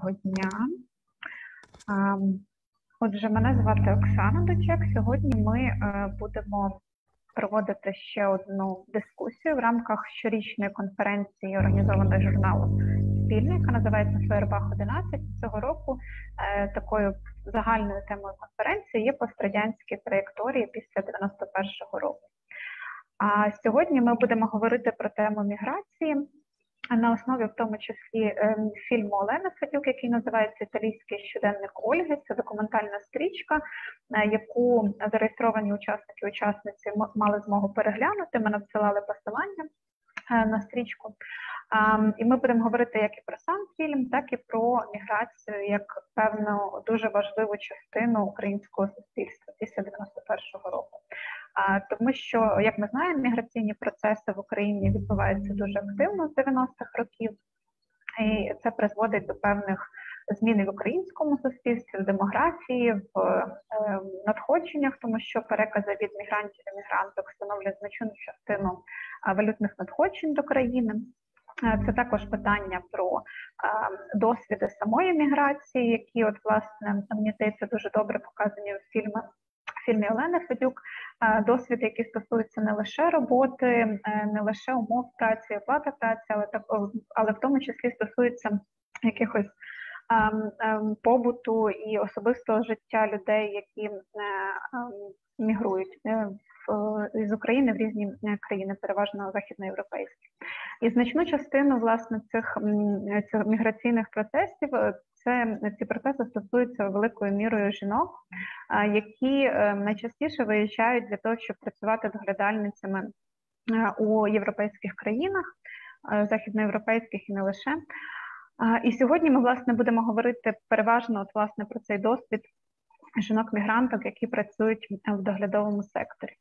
Дня. Отже, мене звати Оксана Дочек. Сьогодні ми будемо проводити ще одну дискусію в рамках щорічної конференції, організованої журналом «Спільне», яка називається «Фейербах-11». Цього року такою загальною темою конференції є пострадянські траєкторії після 91-го року. А сьогодні ми будемо говорити про тему міграції на основі, в тому числі, фільму Олени Федюк, який називається «Італійський щоденник Ольги». Це документальна стрічка, яку зареєстровані учасники і учасниці мали змогу переглянути. Ми надсилали посилання на стрічку. І ми будемо говорити як і про сам фільм, так і про міграцію як певну дуже важливу частину українського суспільства після 91-го року. Тому що, як ми знаємо, міграційні процеси в Україні відбуваються дуже активно з 90-х років, і це призводить до певних змін в українському суспільстві, в демографії, в надходженнях, тому що перекази від мігрантів і мігранток становлять значну частину валютних надходжень до країни. Це також питання про досвіди самої міграції, які, от, власне, мені здається, дуже добре показані в фільмі Олени Федюк. Досвід, який стосується не лише роботи, не лише умов праці, оплати праці, але в тому числі стосується якихось побуту і особистого життя людей, які мігрують з України в різні країни, переважно західноєвропейські. І значну частину, власне, цих міграційних процесів, ці процеси стосуються великою мірою жінок, які найчастіше виїжджають для того, щоб працювати доглядальницями у європейських країнах, західноєвропейських і не лише. І сьогодні ми, власне, будемо говорити переважно, от, власне, про цей досвід жінок-мігранток, які працюють в доглядовому секторі.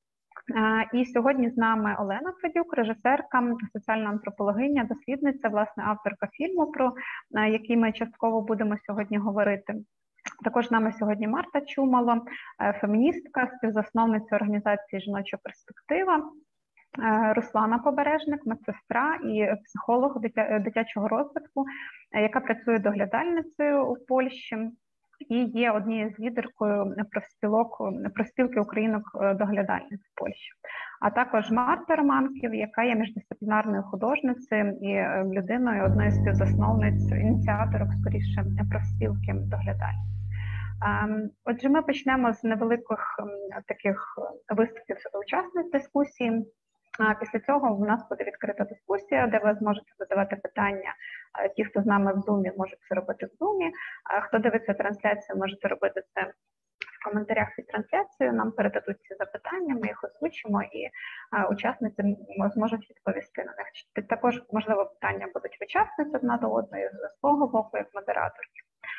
І сьогодні з нами Олена Федюк, режисерка, соціальна антропологиня, дослідниця, власне, авторка фільму, про який ми частково будемо сьогодні говорити. Також з нами сьогодні Марта Чумало, феміністка, співзасновниця організації «Жіноча перспектива», Руслана Побережник, медсестра і психолог дитячого розвитку, яка працює доглядальницею у Польщі і є однією з лідеркою профспілки українок-доглядальниць в Польщі. А також Марта Романків, яка є міждисциплінарною художницею і людиною, одною з співзасновниць, ініціаторок, скоріше, профспілки доглядальниць. Отже, ми почнемо з невеликих таких виступів учасниць дискусії. Після цього в нас буде відкрита дискусія, де ви зможете задавати питання. Ті, хто з нами в Zoom, можуть це робити в Zoom. Хто дивиться трансляцію, можете робити це в коментарях під трансляцією. Нам передадуть ці запитання, ми їх озвучимо, і учасниці зможуть відповісти на них. Також, можливо, питання будуть учасниць одна до одної з свого боку, як модераторки.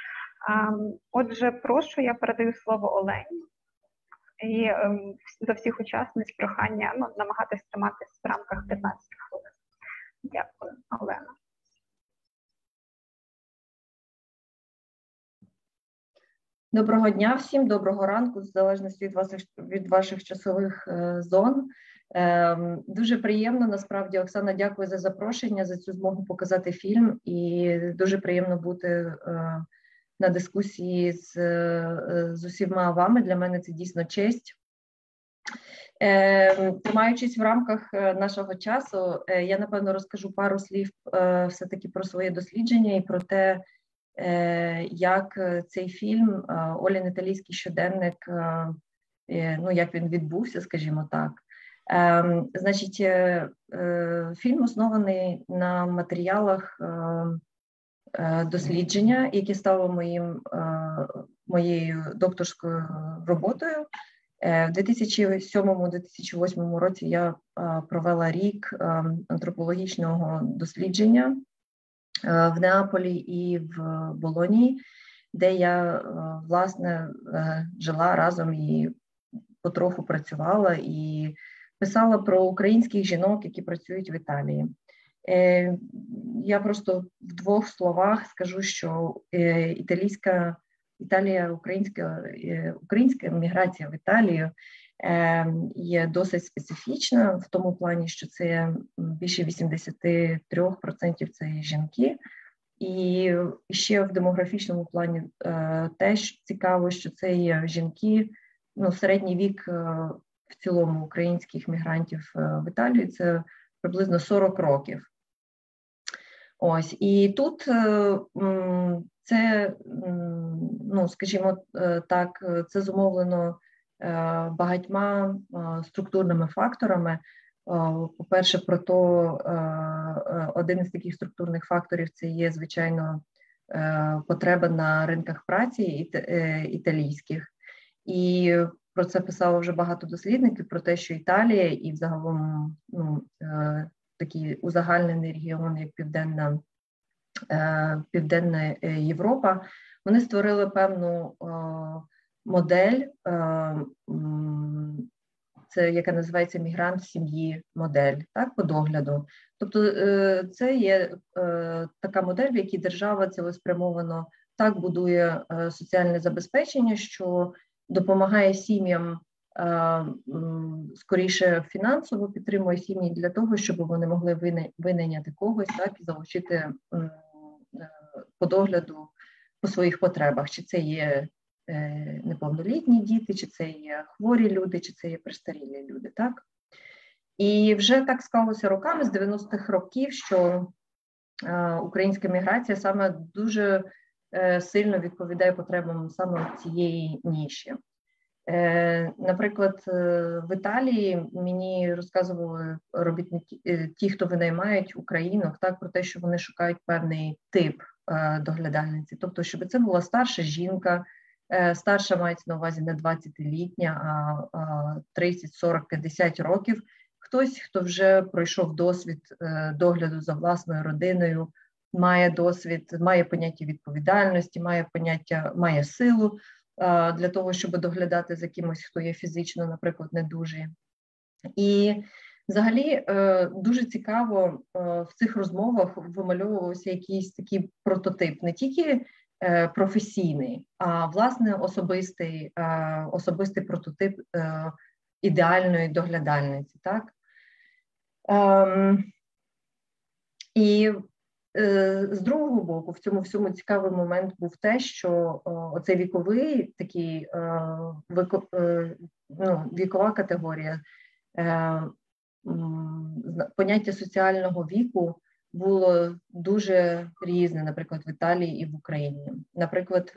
Отже, прошу, я передаю слово Олені. І до всіх учасниць прохання намагатись триматись в рамках 15 хвилин. Дякую, Олена. Доброго дня всім, доброго ранку, в залежності від ваших часових зон. Дуже приємно, насправді, Оксана, дякую за запрошення, за цю змогу показати фільм. І дуже приємно бути на дискусії з усіма вами. Для мене це дійсно честь. Тримаючись в рамках нашого часу, я, напевно, розкажу пару слів все-таки про своє дослідження і про те, як цей фільм «Олін італійський щоденник», як він відбувся, скажімо так. Значить, фільм оснований на матеріалах дослідження, яке стало моєю докторською роботою. В 2007-2008 році я провела рік антропологічного дослідження в Неаполі і в Болонії, де я, власне, жила разом і потроху працювала і писала про українських жінок, які працюють в Італії. Я просто в двох словах скажу, що українська міграція в Італію є досить специфічна в тому плані, що це більше 83% це жінки, І ще в демографічному плані теж цікаво, що це є жінки, середній вік в цілому українських мігрантів в Італії – це приблизно 40 років. Ось, і тут це, скажімо так, це зумовлено багатьма структурними факторами. По-перше, один із таких структурних факторів – це є, звичайно, потреба на ринках праці італійських. І про це писало вже багато дослідників, про те, що Італія і взагалом такий узагальнений регіон, як Південна Європа, вони створили певну модель, це яка називається мігрант в сім'ї модель, так, по догляду. Тобто це є така модель, в якій держава цілеспрямовано так будує соціальне забезпечення, що допомагає сім'ям, скоріше фінансово підтримує сім'ї для того, щоб вони могли винайняти когось, так, і залучити по догляду по своїх потребах. Чи це є неповнолітні діти, чи це є хворі люди, чи це є престарілі люди, так? І вже так склалося роками, з 90-х років, що українська міграція саме дуже сильно відповідає потребам саме цієї ніші. Наприклад, в Італії мені розказували робітники, ті, хто винаймають українок, так, про те, що вони шукають певний тип доглядальниці. Тобто, щоб це була старша жінка, старша мається на увазі не 20-літня, а 30, 40, 50 років. Хтось, хто вже пройшов досвід догляду за власною родиною, має досвід, має поняття відповідальності, має силу для того, щоб доглядати за кимось, хто є фізично, наприклад, недужий. І взагалі дуже цікаво в цих розмовах вимальовувався якийсь такий прототип, не тільки професійний, а власне особистий прототип ідеальної доглядальниці, так? І з другого боку, в цьому всьому цікавий момент був те, що оцей віковий такий, вікова категорія, поняття соціального віку було дуже різне, наприклад, в Італії і в Україні. Наприклад,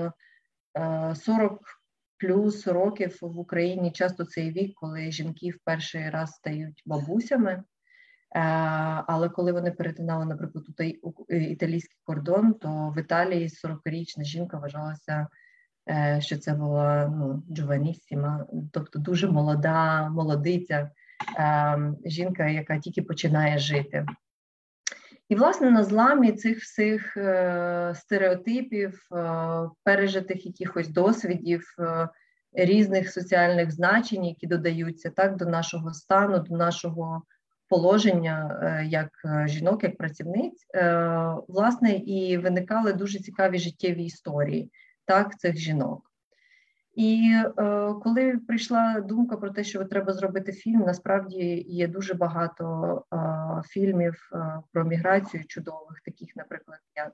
40 плюс років в Україні часто цей вік, коли жінки в перший раз стають бабусями, але коли вони перетинали, наприклад, італійський кордон, то в Італії 40-річна жінка вважалася, що це була джованіссіма, тобто дуже молодиця, жінка, яка тільки починає жити. І, власне, на зламі цих всіх стереотипів, пережитих якихось досвідів, різних соціальних значень, які додаються так до нашого стану, до нашого положення як жінок, як працівниць, власне, і виникали дуже цікаві життєві історії так, цих жінок. І коли прийшла думка про те, що треба зробити фільм, насправді є дуже багато фільмів про міграцію чудових, таких, наприклад, як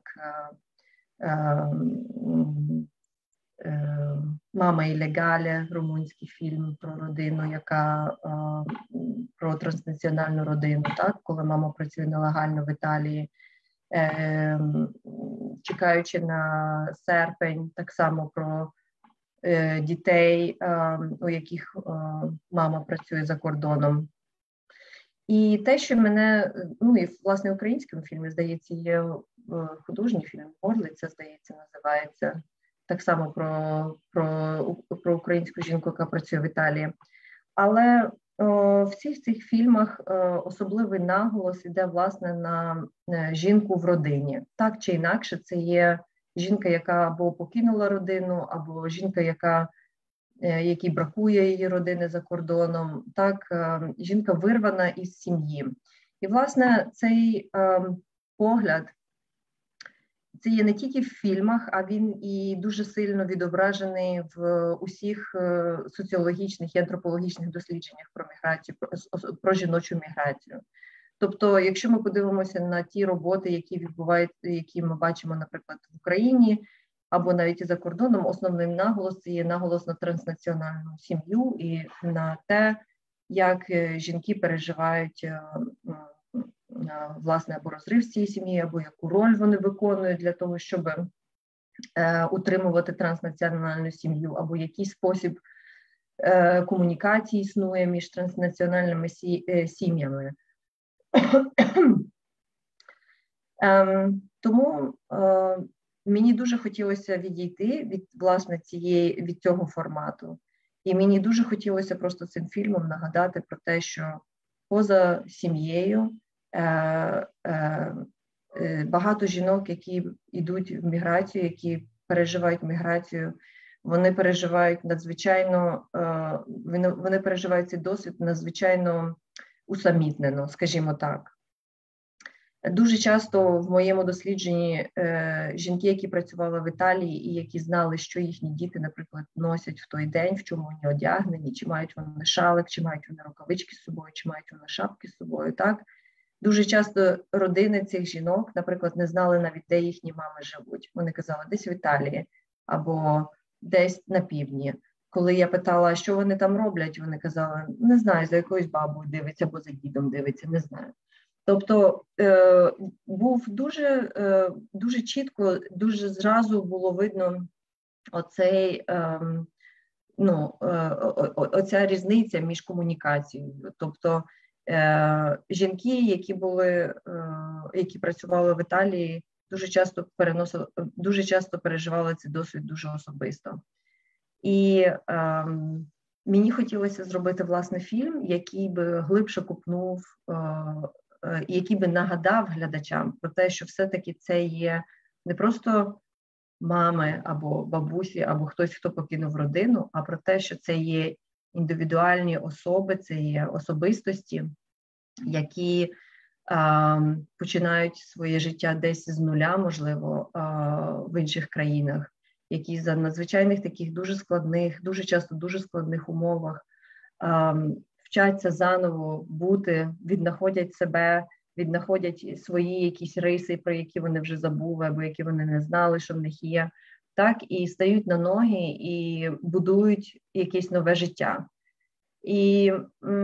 «Мама ілегале», румунський фільм про родину, про транснаціональну родину, так, коли мама працює нелегально в Італії, чекаючи на серпень, так само про дітей, у яких мама працює за кордоном. І те, що мене, і власне в українському фільмі, здається, є художній фільм «Горлиця», здається, називається, так само про українську жінку, яка працює в Італії. Але в всіх цих фільмах особливий наголос іде, власне, на жінку в родині. Так чи інакше, це є жінка, яка або покинула родину, або жінка, якій бракує її родини за кордоном, так, жінка вирвана із сім'ї. І, власне, цей погляд, це є не тільки в фільмах, а він і дуже сильно відображений в усіх соціологічних і антропологічних дослідженнях про міграцію, про жіночу міграцію. Тобто, якщо ми подивимося на ті роботи, які відбуваються, які ми бачимо, наприклад, в Україні, або навіть і за кордоном, основним наголос є наголос на транснаціональну сім'ю і на те, як жінки переживають власне або розрив цієї сім'ї, або яку роль вони виконують для того, щоб утримувати транснаціональну сім'ю, або який спосіб комунікації існує між транснаціональними сім'ями. Тому мені дуже хотілося відійти від, власне, від цього формату. І мені дуже хотілося просто цим фільмом нагадати про те, що поза сім'єю багато жінок, які йдуть в міграцію, які переживають міграцію, вони переживають надзвичайно, вони переживають цей досвід надзвичайно усамітнено, скажімо так. Дуже часто в моєму дослідженні жінки, які працювали в Італії і які знали, що їхні діти, наприклад, носять в той день, в чому вони одягнені, чи мають вони шалик, чи мають вони рукавички з собою, чи мають вони шапки з собою, так? Дуже часто родини цих жінок, наприклад, не знали навіть, де їхні мами живуть. Вони казали, десь в Італії або десь на півдні. Коли я питала, що вони там роблять, вони казали, не знаю, за якоюсь бабою дивиться або за дідом дивиться, не знаю. Тобто був дуже чітко, дуже зразу було видно оця різниця між комунікацією. Тобто жінки, які працювали в Італії, дуже часто переживали цей досвід дуже особисто. І мені хотілося зробити, власне, фільм, який би глибше копнув, який би нагадав глядачам про те, що все-таки це є не просто мами або бабусі, або хтось, хто покинув родину, а про те, що це є індивідуальні особи, це є особистості, які починають своє життя десь з нуля, можливо, в інших країнах, які за надзвичайних таких дуже часто дуже складних умовах вчаться заново бути, віднаходять себе, віднаходять свої якісь риси, про які вони вже забули, або які вони не знали, що в них є, так, і стають на ноги, і будують якесь нове життя. І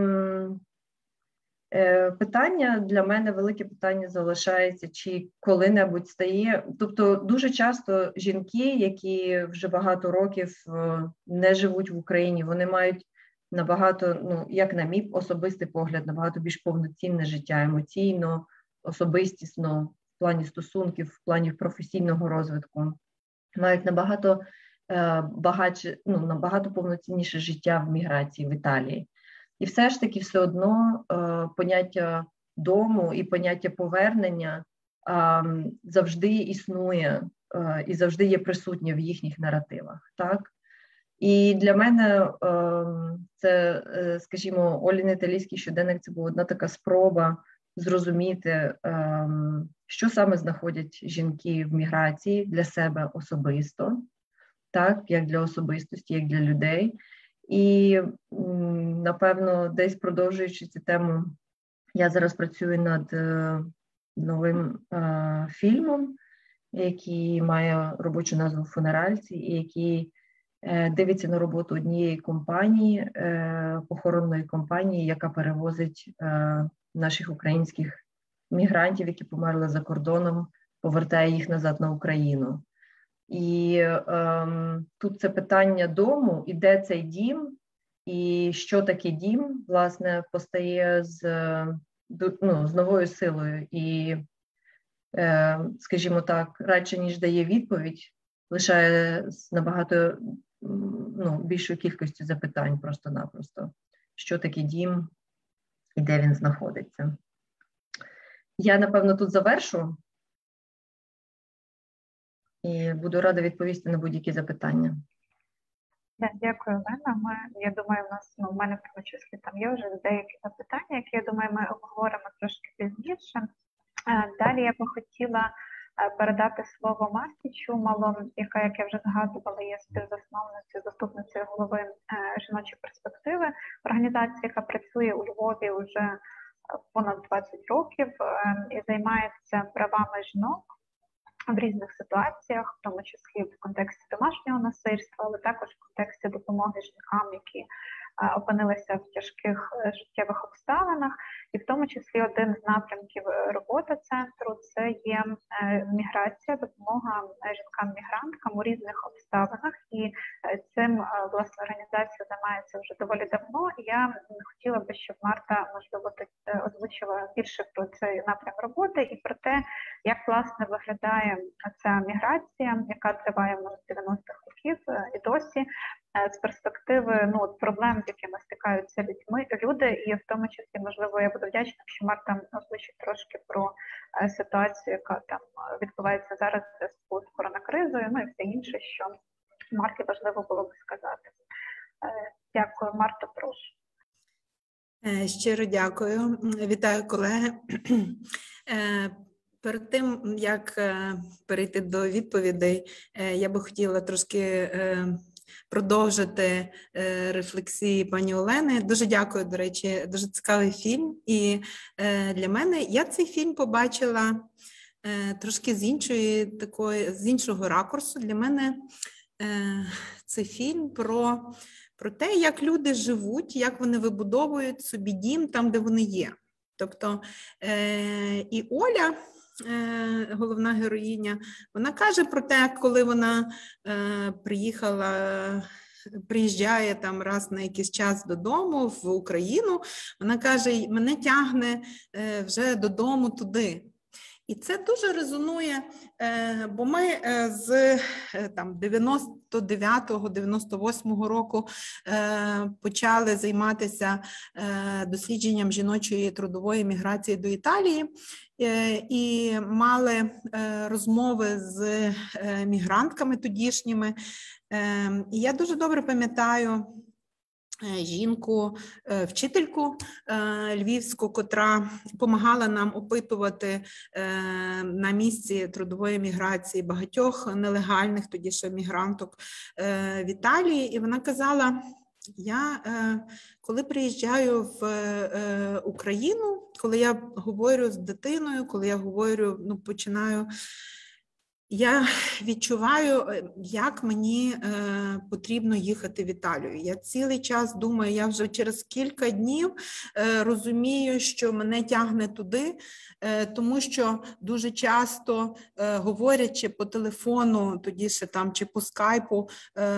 питання для мене, велике питання залишається, чи коли-небудь стає, тобто дуже часто жінки, які вже багато років не живуть в Україні, вони мають набагато, як на мій особистий погляд, набагато більш повноцінне життя, емоційно, особистісно, в плані стосунків, в плані професійного розвитку, мають набагато багатше, набагато повноцінніше життя в міграції в Італії. І все ж таки все одно поняття дому і поняття повернення завжди існує і завжди є присутнє в їхніх наративах, так? І для мене це, скажімо, Олін італійський щоденник – це була одна така спроба зрозуміти, що саме знаходять жінки в міграції для себе особисто, так, як для особистості, як для людей. І, напевно, десь продовжуючи цю тему, я зараз працюю над новим фільмом, який має робочу назву «Фунеральці», і який дивиться на роботу однієї компанії, похоронної компанії, яка перевозить наших українських мігрантів, які померли за кордоном, повертає їх назад на Україну. І тут це питання дому, і де цей дім, і що таке дім, власне, постає з новою силою. І, скажімо так, радше, ніж дає відповідь, лишає з набагато більшою кількістю запитань просто-напросто. Що таке дім і де він знаходиться. Я, напевно, тут завершу. І буду рада відповісти на будь-які запитання. Дякую, Олена. Я думаю, в мене в тому числі там є вже деякі запитання, які, я думаю, ми обговоримо трошки пізніше. Далі я би хотіла передати слово Марті Чумало, яка, як я вже згадувала, є співзасновницею, заступницею голови жіночої перспективи, організації, яка працює у Львові вже понад 20 років і займається правами жінок в різних ситуаціях, в тому числі в контексті домашнього насильства, але також в контексті допомоги жінкам, які опинилися в тяжких життєвих обставинах. І в тому числі один з напрямків роботи центру – це є міграція, допомога жінкам-мігранткам у різних обставинах. І цим, власне, організація займається вже доволі давно. І я хотіла би, щоб Марта, можливо, озвучила більше про цей напрям роботи і про те, як, власне, виглядає ця міграція, яка триває з 90-х років і досі, з перспективи проблем, з якими стикаються люди, і в тому числі, можливо, я буду вдячна, що Марта озвучить трошки про ситуацію, яка там відбувається зараз в зв'язку з коронакризою, і все інше, що Марті важливо було би сказати. Дякую, Марта, прошу. Щиро дякую. Вітаю, колеги. Перед тим, як перейти до відповідей, я би хотіла трошки продовжити рефлексії пані Олени. Дуже дякую, до речі, дуже цікавий фільм. І для мене, я цей фільм побачила трошки з іншого ракурсу. Для мене це фільм про те, як люди живуть, як вони вибудовують собі дім там, де вони є. Тобто і Оля, головна героїня, вона каже про те, коли вона приїжджає там раз на якийсь час додому в Україну, вона каже, мене тягне вже додому туди. І це дуже резонує, бо ми з 99-98 року почали займатися дослідженням жіночої трудової міграції до Італії і мали розмови з мігрантками тодішніми. І я дуже добре пам'ятаю жінку, вчительку львівську, котра допомагала нам опитувати на місці трудової міграції багатьох нелегальних тоді ще мігранток в Італії. І вона казала, я коли приїжджаю в Україну, коли я говорю з дитиною, коли я говорю, починаю, я відчуваю, як мені потрібно їхати в Італію. Я цілий час думаю, я вже через кілька днів розумію, що мене тягне туди, тому що дуже часто, говорячи по телефону, тоді ще там, чи по скайпу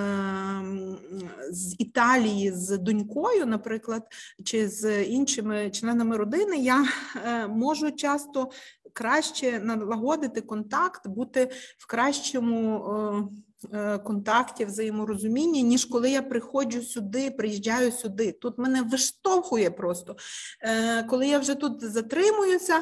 з Італії, з донькою, наприклад, чи з іншими членами родини, я можу часто краще налагодити контакт, бути в кращому контакті, взаєморозумінні, ніж коли я приїжджаю сюди. Тут мене виштовхує просто. Коли я вже тут затримуюся,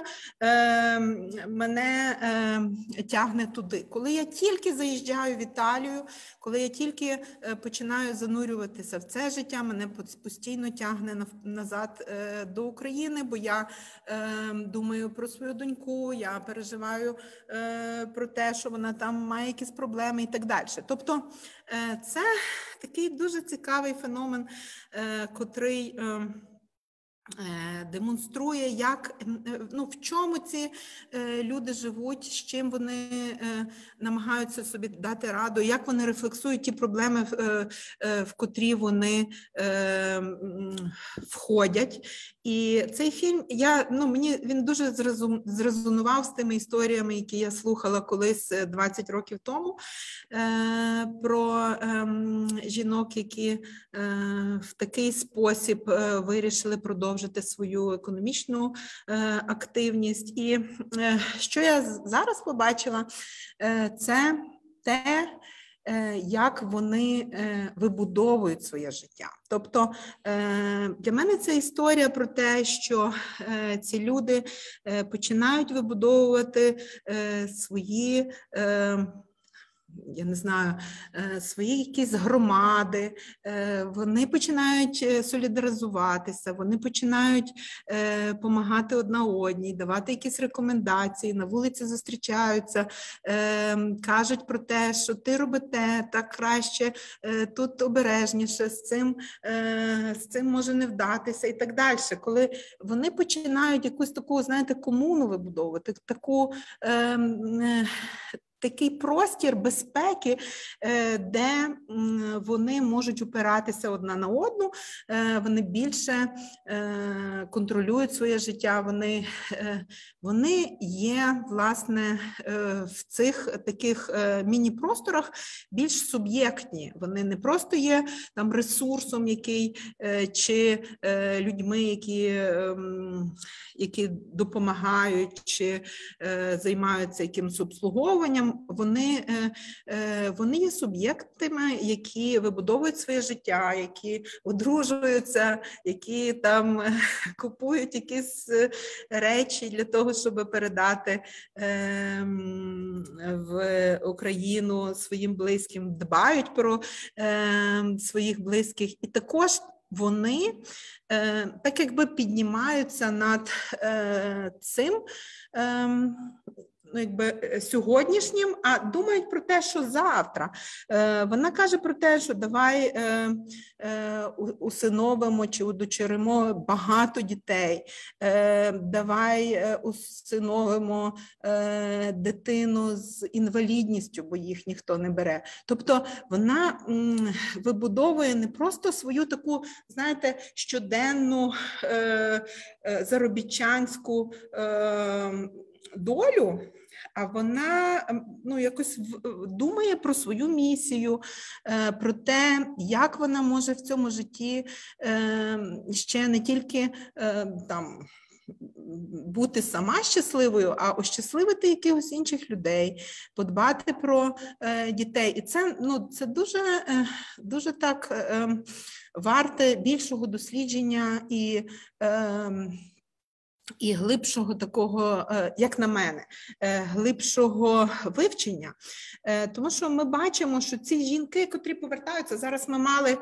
мене тягне туди. Коли я тільки заїжджаю в Італію, коли я тільки починаю занурюватися в це життя, мене постійно тягне назад до України, бо я думаю про свою доньку, я переживаю про те, що вона там має якісь проблеми і так далі. Тобто це такий дуже цікавий феномен, котрий демонструє, в чому ці люди живуть, з чим вони намагаються собі дати раду, як вони рефлексують ті проблеми, в котрі вони входять. І цей фільм, він дуже зрезонував з тими історіями, які я слухала колись 20 років тому, про жінок, які в такий спосіб вирішили продовжити свою економічну активність. І що я зараз побачила, це те, як вони вибудовують своє життя. Тобто для мене це історія про те, що ці люди починають вибудовувати свої я не знаю, свої якісь громади, вони починають солідаризуватися, вони починають допомагати одна одній, давати якісь рекомендації, на вулиці зустрічаються, кажуть про те, що ти роби те, так краще, тут обережніше, з цим може не вдатися і так далі. Коли вони починають якусь таку, знаєте, комуну вибудовувати, такий простір безпеки, де вони можуть опиратися одна на одну, вони більше контролюють своє життя, вони є, власне, в цих таких міні-просторах більш суб'єктні. Вони не просто є там ресурсом, чи людьми, які допомагають, чи займаються якимось обслуговуванням. Вони є суб'єктами, які вибудовують своє життя, які одружуються, які там купують якісь речі для того, щоб передати в Україну своїм близьким, дбають про своїх близьких. І також вони так якби піднімаються над цим сьогоднішнім, а думають про те, що завтра. Вона каже про те, що давай усиновимо чи удочеримо багато дітей, давай усиновимо дитину з інвалідністю, бо їх ніхто не бере. Тобто вона вибудовує не просто свою таку, знаєте, щоденну заробітчанську долю, а вона якось думає про свою місію, про те, як вона може в цьому житті ще не тільки бути сама щасливою, а ощасливити якихось інших людей, подбати про дітей. І це дуже так варте більшого дослідження і глибшого такого, як на мене, глибшого вивчення. Тому що ми бачимо, що ці жінки, котрі повертаються, зараз ми мали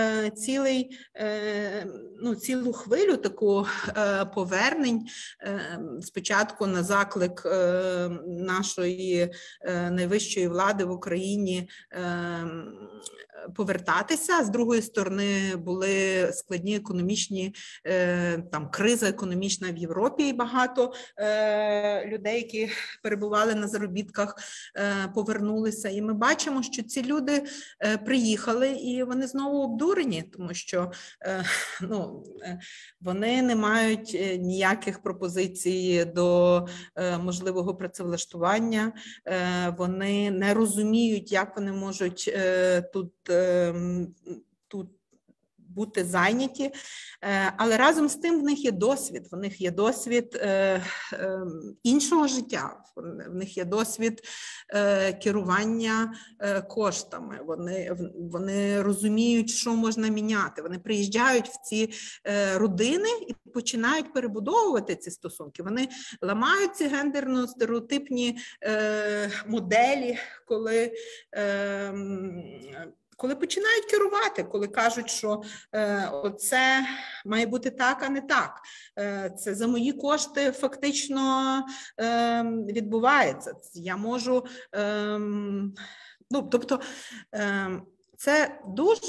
цілу хвилю таку повернень, спочатку на заклик нашої найвищої влади в Україні повертатися, з другої сторони були складні економічні, криза економічна в Європі, і багато людей, які перебували на заробітках, повернулися. І ми бачимо, що ці люди приїхали і вони знову обдурені, тому що вони не мають ніяких пропозицій до можливого працевлаштування, вони не розуміють, як вони можуть тут бути зайняті, але разом з тим в них є досвід, іншого життя, в них є досвід керування коштами, вони розуміють, що можна міняти, вони приїжджають в ці родини і починають перебудовувати ці стосунки, вони ламають ці гендерно-стереотипні моделі, коли починають керувати, коли кажуть, що оце має бути так, а не так. Це за мої кошти фактично відбувається. Я можу... це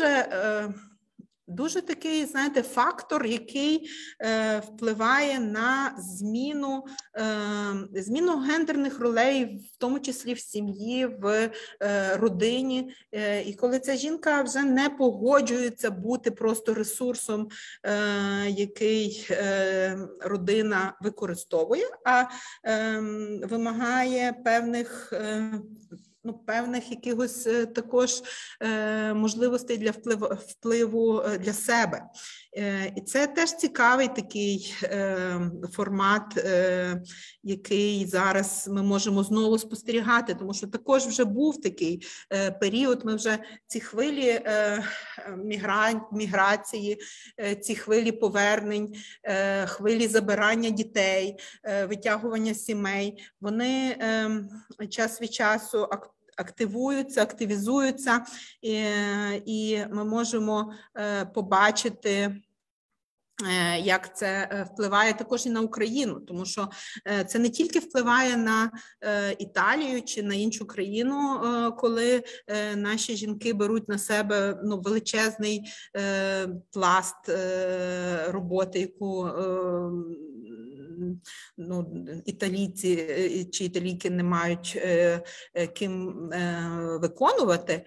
дуже такий, знаєте, фактор, який впливає на зміну гендерних ролей, в тому числі в сім'ї, в родині. І коли ця жінка вже не погоджується бути просто ресурсом, який родина використовує, а вимагає певних якихось також можливостей для впливу для себе. І це теж цікавий такий формат, який зараз ми можемо знову спостерігати, тому що також вже був такий період, ми вже ці хвилі міграції, ці хвилі повернень, хвилі забирання дітей, витягування сімей, вони час від часу активуються, активізуються, і ми можемо побачити, як це впливає також і на Україну, тому що це не тільки впливає на Італію чи на іншу країну, коли наші жінки беруть на себе величезний пласт роботи, яку італійці чи італійки не мають ким виконувати.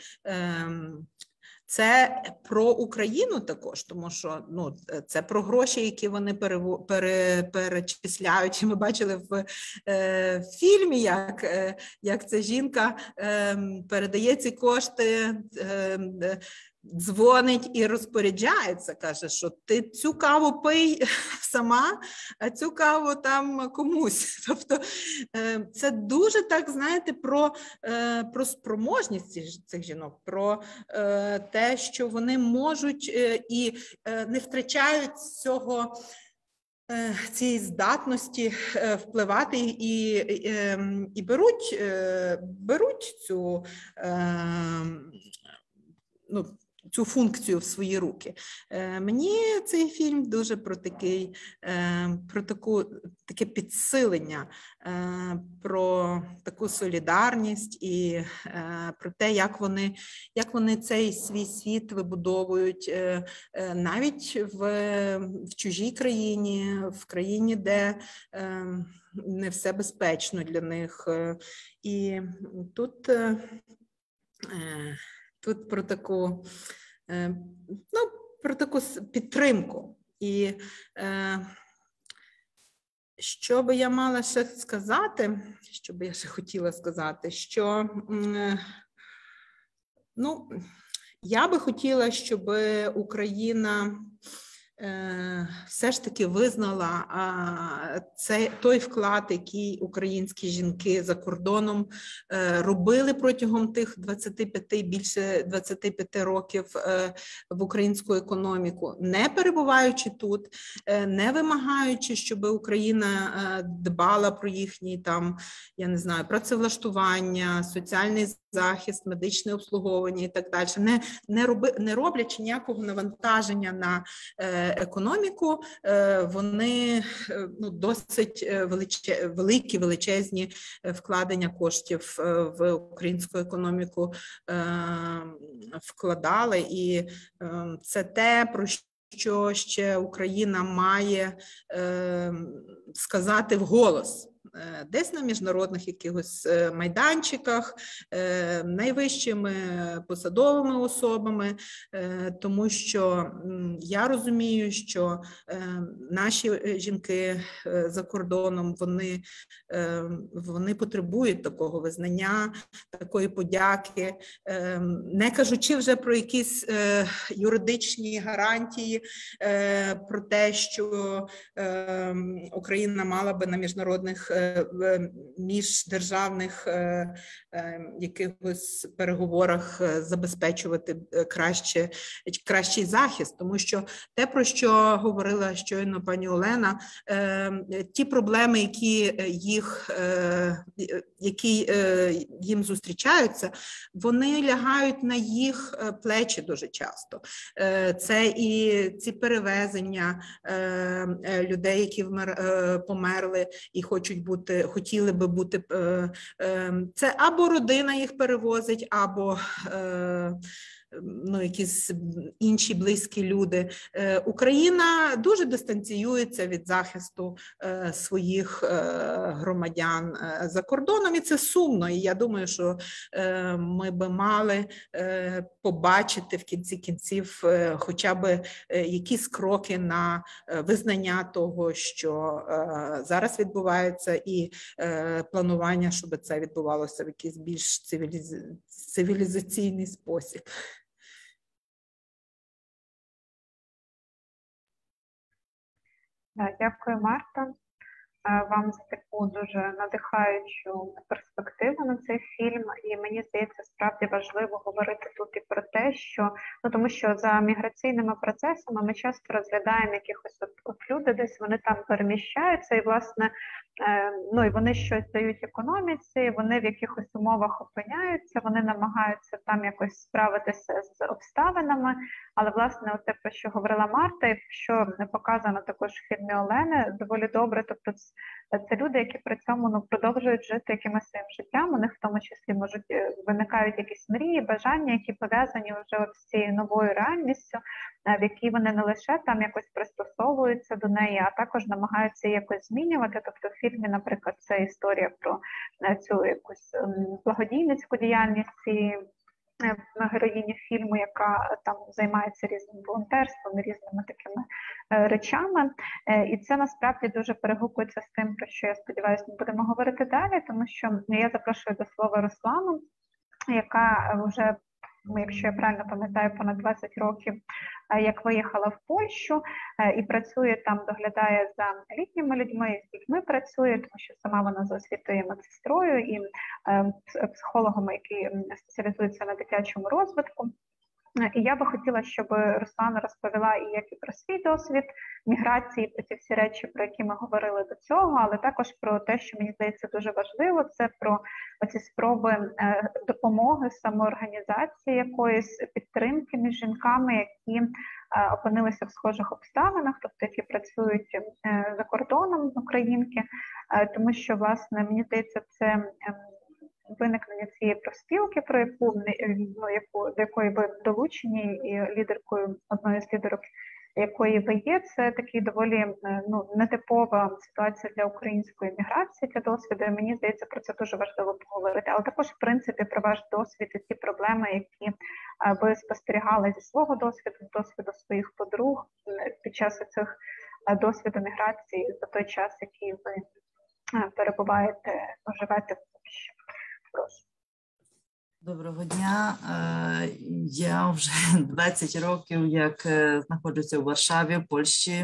Це про Україну також, тому що це про гроші, які вони перечисляють. Ми бачили в фільмі, як ця жінка передає ці кошти, дзвонить і розпоряджається, каже, що ти цю каву пий сама, а цю каву там комусь. Тобто це дуже, так, знаєте, про спроможність цих жінок, про те, що вони можуть і не втрачають цієї здатності впливати і беруть цю функцію в свої руки. Мені цей фільм дуже про таке підсилення, про таку солідарність і про те, як вони цей свій світ вибудовують навіть в чужій країні, в країні, де не все безпечно для них. І тут про таку підтримку. І що би я мала ще сказати, що би я ще хотіла сказати, що я би хотіла, щоб Україна все ж таки визнала той вклад, який українські жінки за кордоном робили протягом тих більше 25 років в українську економіку, не перебуваючи тут, не вимагаючи, щоб Україна дбала про їхній працевлаштування, соціальний захист, медичне обслуговування і так далі, не роблячи ніякого навантаження на економіку, вони досить величезні вкладення коштів в українську економіку вкладали. І це те, про що ще Україна має сказати вголос. Десь на міжнародних якихось майданчиках, найвищими посадовими особами, тому що я розумію, що наші жінки за кордоном, вони потребують такого визнання, такої подяки, не кажучи вже про якісь юридичні гарантії, про те, що Україна мала би на міжнародних міждержавних якихось переговорах забезпечувати кращий захист, тому що те, про що говорила щойно пані Олена, ті проблеми, які їм зустрічаються, вони лягають на їх плечі дуже часто. Це і ці перевезення людей, які померли і хотіли би бути, це або родина їх перевозить, або якісь інші близькі люди. Україна дуже дистанціюється від захисту своїх громадян за кордоном, і це сумно. І я думаю, що ми би мали побачити в кінці кінців хоча б якісь кроки на визнання того, що зараз відбувається, і планування, щоб це відбувалося в якийсь більш цивілізаційний спосіб. Дякую, Марта, вам за таку дуже надихаючу перспективу на цей фільм. І мені здається, справді важливо говорити тут і про те, що, тому що за міграційними процесами ми часто розглядаємо якихось от люди, десь вони там переміщаються, і, власне, ну і вони щось дають економіці, вони в якихось умовах опиняються, вони намагаються там якось справитися з обставинами, але, власне, те, про що говорила Марта, і що показано також в фільмі Олени, доволі добре, тобто це люди, які при цьому продовжують жити якимось своїм життям, у них в тому числі виникають якісь мрії, бажання, які пов'язані вже з цією новою реальністю, в якій вони не лише там якось пристосовуються до неї, а також намагаються якось змінювати. Тобто в фільмі, наприклад, це історія про цю якусь благодійницьку діяльність цієї героїні фільму, яка там займається різним волонтерством і різними такими речами. І це насправді дуже перегукується з тим, про що, я сподіваюся, ми будемо говорити далі, тому що я запрошую до слова Руслану, яка вже, якщо я правильно пам'ятаю, понад 20 років, як виїхала в Польщу і працює там, доглядає за літніми людьми, і з дітьми працює, тому що сама вона за освітою медсестрою і психологом, який спеціалізується на дитячому розвитку. І я би хотіла, щоб Руслана розповіла і як і про свій досвід міграції, про ті всі речі, про які ми говорили до цього, але також про те, що мені здається дуже важливо, це про оці спроби допомоги, самоорганізації якоїсь, підтримки між жінками, які опинилися в схожих обставинах, тобто які працюють за кордоном, українки, тому що, власне, мені здається, це виникнення цієї профспілки, про до якої ви долучені, і лідеркою, одною з лідерок якої ви є, це такий доволі нетипова ситуація для української міграції, для досвіду, і мені здається, про це дуже важливо поговорити. Але також, в принципі, про ваш досвід і ті проблеми, які ви спостерігали зі свого досвіду, з досвіду своїх подруг під час цих досвіду міграції за той час, який ви перебуваєте, живете в Польщі. Прошу. Доброго дня. Я вже 20 років, як знаходжуся у Варшаві, в Польщі.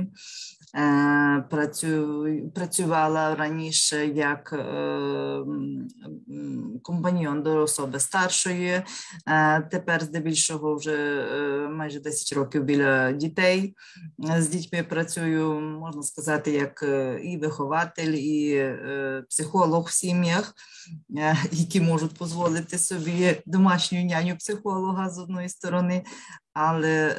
Працювала раніше як компаньйон до особи старшої. Тепер здебільшого вже майже 10 років біля дітей. З дітьми працюю, можна сказати, як і вихователь, і психолог в сім'ях, які можуть дозволити собі домашню няню-психолога з одної сторони. Але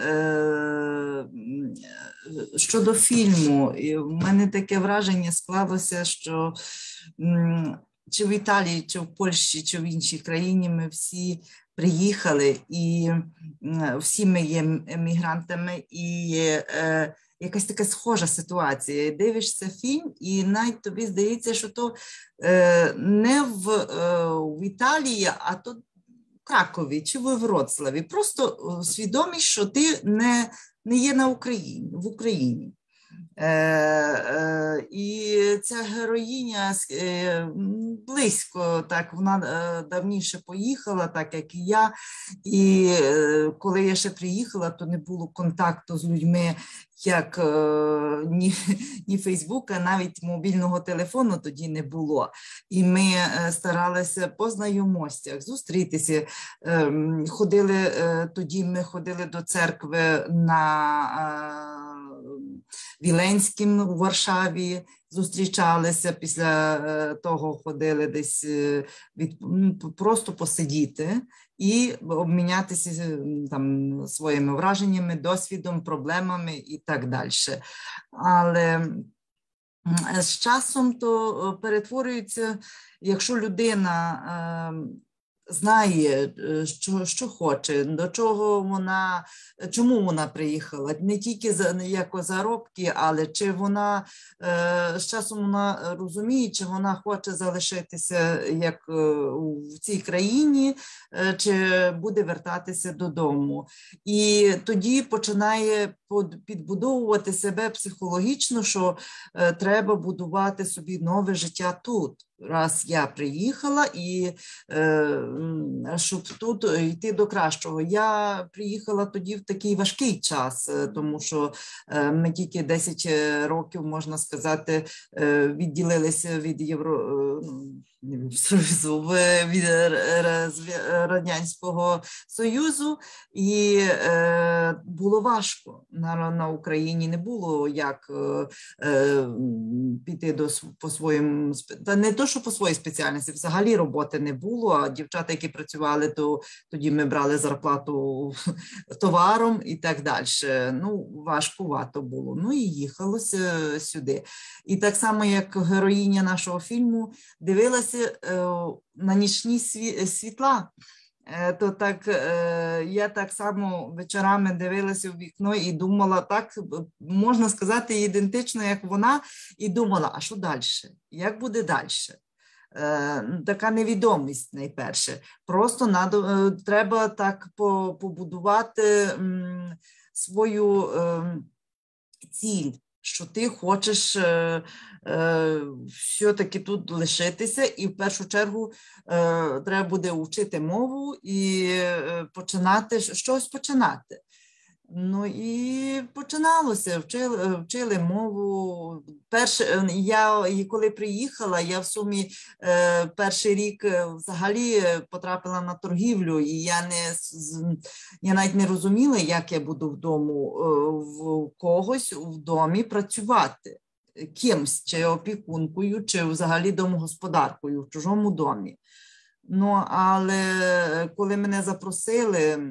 щодо фільму, в мене таке враження склалося, що чи в Італії, чи в Польщі, чи в іншій країні ми всі приїхали, і всі ми є емігрантами, і якась така схожа ситуація. Дивишся фільм, і навіть тобі здається, що то не в Італії, а то в Кракові чи в Вроцлаві. Просто свідомість, що ти не є в Україні. І ця героїня близько, так, вона давніше поїхала, так як і я, і коли я ще приїхала, то не було контакту з людьми, як ні Фейсбука, навіть мобільного телефону тоді не було. І ми старалися по знайомостях зустрітися. Тоді ми ходили до церкви на Віленським у Варшаві, зустрічалися, після того ходили десь просто посидіти і обмінятися там своїми враженнями, досвідом, проблемами і так далі. Але з часом то перетворюється, якщо людина знає, що хоче, до чого чому вона приїхала, не тільки як заробки, але чи вона з часом вона розуміє, чи вона хоче залишитися як в цій країні, чи буде вертатися додому. І тоді починає підбудовувати себе психологічно, що треба будувати собі нове життя тут. Раз я приїхала, і щоб тут йти до кращого. Я приїхала тоді в такий важкий час, тому що ми тільки 10 років, можна сказати, відділилися від від Радянського Союзу, і було важко. На Україні не було як піти по своїм, та не то, що по своїй спеціальності, взагалі роботи не було, а дівчата, які працювали, то тоді ми брали зарплату товаром і так далі. Ну, важкувато було. Ну, і їхалося сюди. І так само, як героїня нашого фільму, дивилася на нічні світла. То так, я так само вечорами дивилася в вікно і думала, так, можна сказати, ідентично, як вона, і думала, а що далі? Як буде далі? Така невідомість найперше. Просто треба так побудувати свою ціль, що ти хочеш все-таки тут лишитися, і в першу чергу треба буде вчити мову і щось починати. Ну і починалося, вчили мову. Коли приїхала, я в Сумі перший рік взагалі потрапила на торгівлю, і я навіть не розуміла, як я буду в когось в домі працювати. Кимсь, чи опікункою, чи взагалі домогосподаркою в чужому домі. Ну, але коли мене запросили,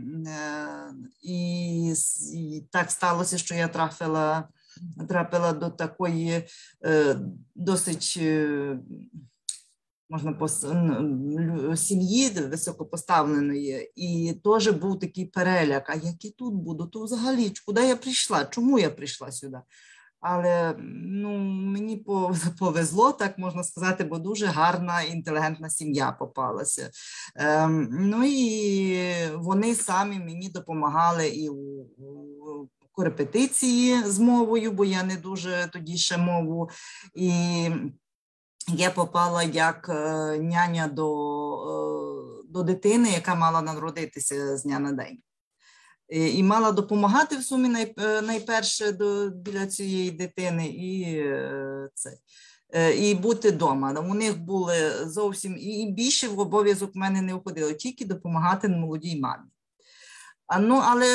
і так сталося, що я трапила до такої досить, сім'ї високопоставленої, і теж був такий переляк, а як я тут буду, то взагалі, куди я прийшла, чому я прийшла сюди? Але мені повезло, так можна сказати, бо дуже гарна, інтелігентна сім'я попалася. Ну і вони самі мені допомагали і у репетиції з мовою, бо я не дуже тоді ще мову. І я попала як няня до дитини, яка мала народитися з дня на день. І мала допомагати в Сумі найперше біля цієї дитини і бути вдома. У них були зовсім, і більше в обов'язок в мене не входило, тільки допомагати молодій мамі. Але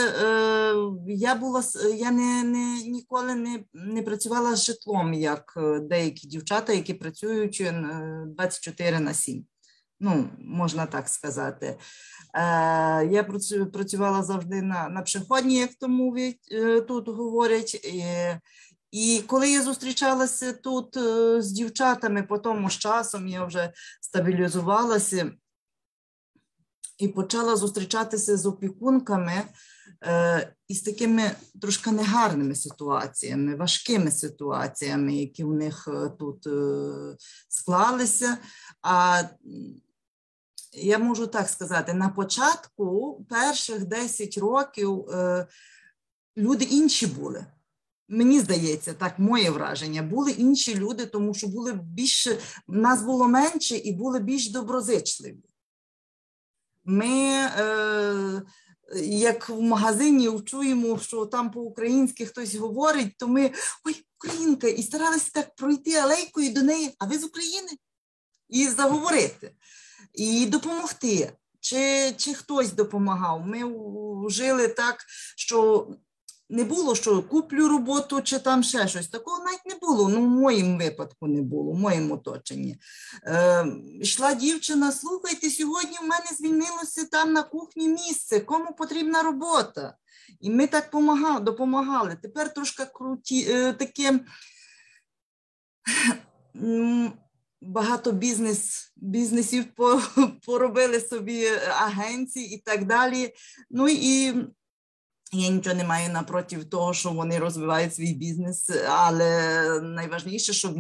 я ніколи не працювала з житлом, як деякі дівчата, які працюють 24/7. Ну, можна так сказати. Я працювала завжди на пішохідній, як тут говорять. І коли я зустрічалася тут з дівчатами, потім з часом я вже стабілізувалася і почала зустрічатися з опікунками і з такими трошки негарними ситуаціями, важкими ситуаціями, які в них тут склалися. Я можу так сказати, на початку перших 10 років люди інші були. Мені здається, так, моє враження, були інші люди, тому що нас було менше і були більш доброзичливі. Ми, як в магазині чуємо, що там по-українськи хтось говорить, то ми, ой, українка, і старалися так пройти алейкою до неї, а ви з України? І заговорити. І допомогти, чи хтось допомагав. Ми жили так, що не було, що куплю роботу, чи там ще щось. Такого навіть не було, в моєму випадку не було, в моєму оточенні. Йшла дівчина, слухайте, сьогодні в мене звільнилося там на кухні місце, кому потрібна робота? І ми так допомагали. Тепер трошки таке... Багато бізнесів поробили собі агенції і так далі. Ну і я нічого не маю напроти того, що вони розвивають свій бізнес, але найважливіше, щоб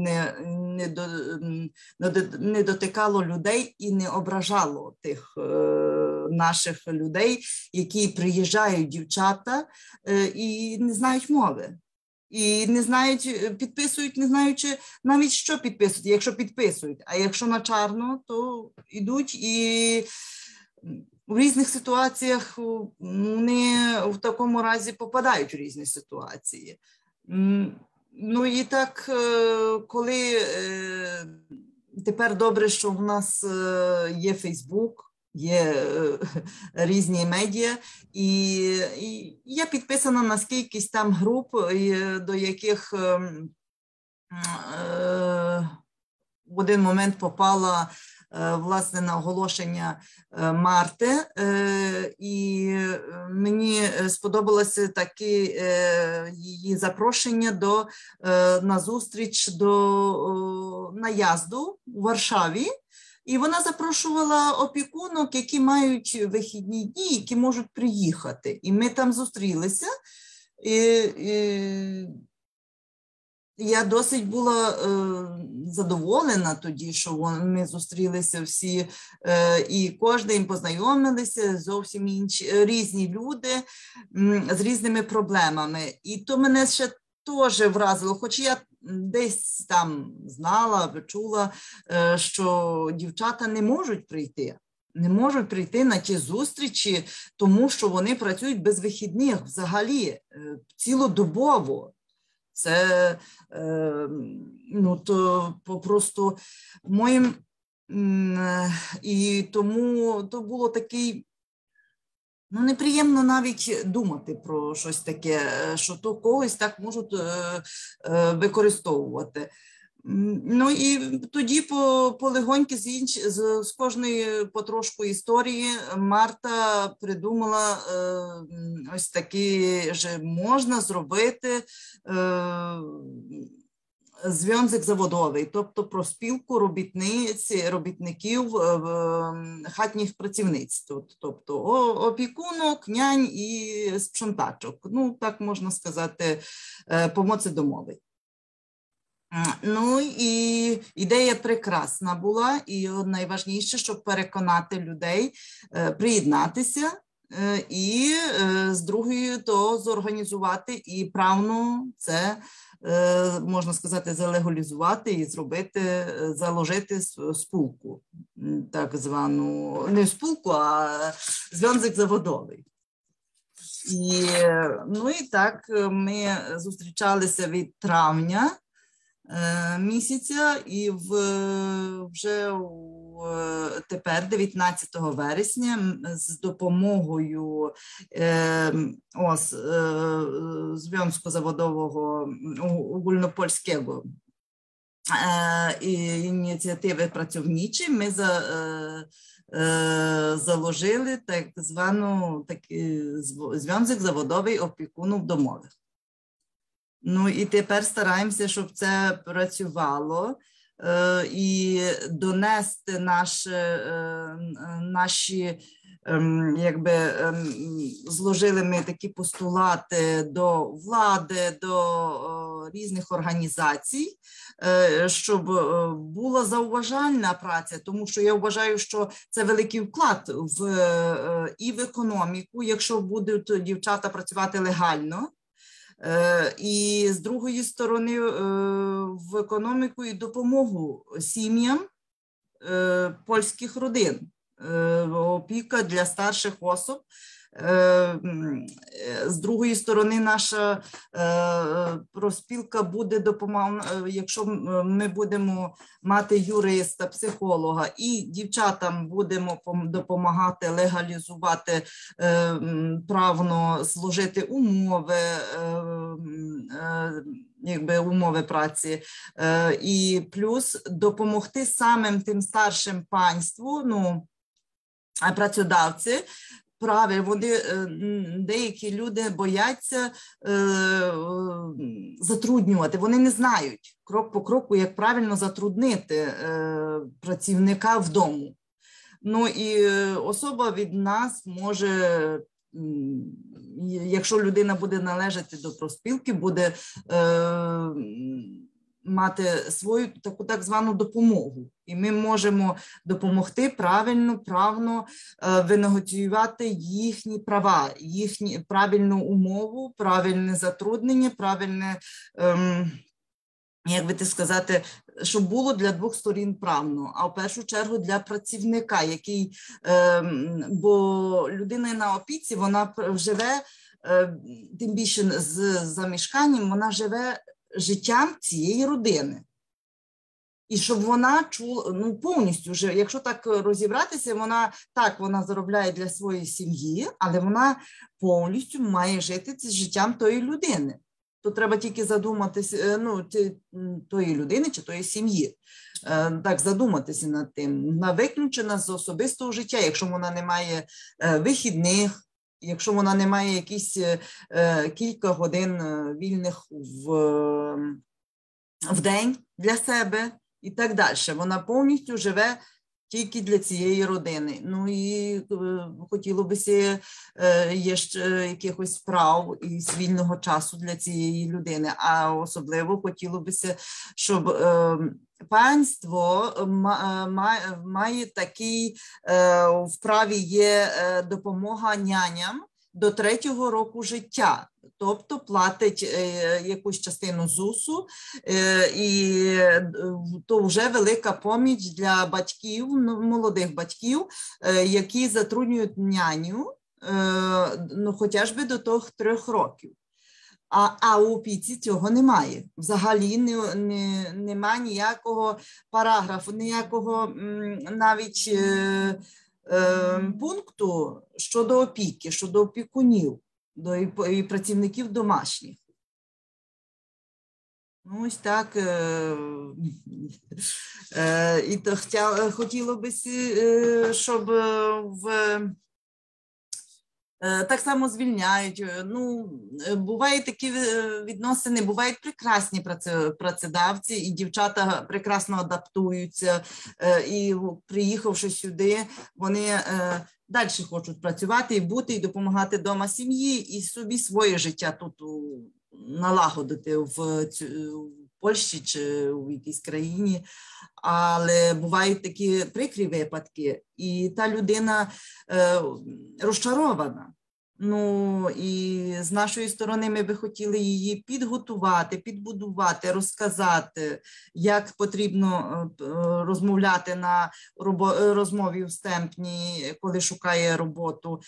не дотикало людей і не ображало тих наших людей, які приїжджають, дівчата, і не знають мови. І не знають, підписують, не знаючи навіть, що підписують, якщо підписують. А якщо на чарно, то йдуть і в різних ситуаціях вони в такому разі попадають в різні ситуації. Ну і так, коли тепер добре, що в нас є Фейсбук, є різні медіа, і я підписана на скількись там груп, до яких в один момент попала власне на оголошення Марти, і мені сподобалося таке її запрошення на зустріч до наїзду у Варшаві. І вона запрошувала опікунок, які мають вихідні дні, які можуть приїхати. І ми там зустрілися. Я досить була задоволена тоді, що ми зустрілися всі, і кожен познайомилися, зовсім різні люди з різними проблемами. І то мене ще теж вразило, хоч я десь там знала, чула, що дівчата не можуть прийти на ті зустрічі, тому що вони працюють без вихідних взагалі, цілодобово. Це, то просто моїм, і тому то було такий, неприємно навіть думати про щось таке, що то когось так можуть використовувати. І тоді полегоньки з кожної потрошку історії Марта придумала ось такі, що можна зробити зв'язок заводовий, тобто профспілку робітників хатніх працівниць, тобто опікунок, нянь і спрzątaczок, так можна сказати, помоці домовій. І ідея прекрасна була, і найважніше, щоб переконати людей приєднатися, і з другої, то зорганізувати і правно це, можна сказати, залегалізувати і заложити спілку, так звану, не спілку, а зв'язок заводовий. І так ми зустрічалися від травня місяця, і вже тепер, 19 вересня, з допомогою Зв'язку заводового огульнопольського ініціативи працівничі, ми заложили так званий зв'язок заводовий опікунів домових. І тепер стараємося, щоб це працювало і донести наші, зложили ми такі постулати до влади, до різних організацій, щоб була зауважальна праця, тому що я вважаю, що це великий вклад і в економіку, якщо будуть дівчата працювати легально, і з другої сторони в економіку і допомогу сім'ям польських родин, опіка для старших осіб. З другої сторони, наша профспілка буде допомагати, якщо ми будемо мати юриста, психолога, і дівчатам будемо допомагати легалізувати, правно служити умови праці, і плюс допомогти самим тим старшим панству, працедавці. Вони, деякі люди бояться затруднювати, вони не знають крок по кроку, як правильно затруднити працівника вдома. І особа від нас може, якщо людина буде належати до профспілки, буде мати свою таку так звану допомогу. І ми можемо допомогти правно винегоціювати їхні права, їхню правильну умову, правильне затруднення, правильне, щоб було для двох сторін правильно, а в першу чергу для працівника, який, бо людина на опіці, вона живе, тим більше з замішканням, вона живе життям цієї родини. І щоб вона чула, ну, повністю вже, якщо так розібратися, вона заробляє для своєї сім'ї, але вона повністю має жити життям тої людини. То треба тільки задуматися, ну, тої людини чи тої сім'ї. Так, задуматися над тим. Вона виключена з особистого життя, якщо вона не має вихідних, якщо вона не має якісь кілька годин вільних в день для себе і так далі. Вона повністю живе тільки для цієї родини. Ну і хотіло б є ще якихось прав і вільного часу для цієї людини. А особливо хотіло б, щоб панство має такий, в праві є допомога няням до 3-го року життя. Тобто платить якусь частину ЗУСу, і то вже велика поміч для батьків, молодих батьків, які затруднюють няню, ну, хоча б до тих 3 років. А у опіці цього немає. Взагалі немає ніякого параграфу, ніякого навіть пункту щодо опіки, щодо опікунів, і працівників домашніх. Ну, ось так. І то хотіло б, щоб так само звільняють. Ну, бувають такі відносини, бувають прекрасні працедавці, і дівчата прекрасно адаптуються, і приїхавши сюди, вони далі хочуть працювати і бути, і допомагати вдома сім'ї, і собі своє життя тут налагодити в Польщі чи в якійсь країні. Але бувають такі прикрі випадки, і та людина розчарована. Ну, і з нашої сторони ми би хотіли її підготувати, підбудувати, розказати, як потрібно розмовляти на розмові вступній, коли шукає роботу,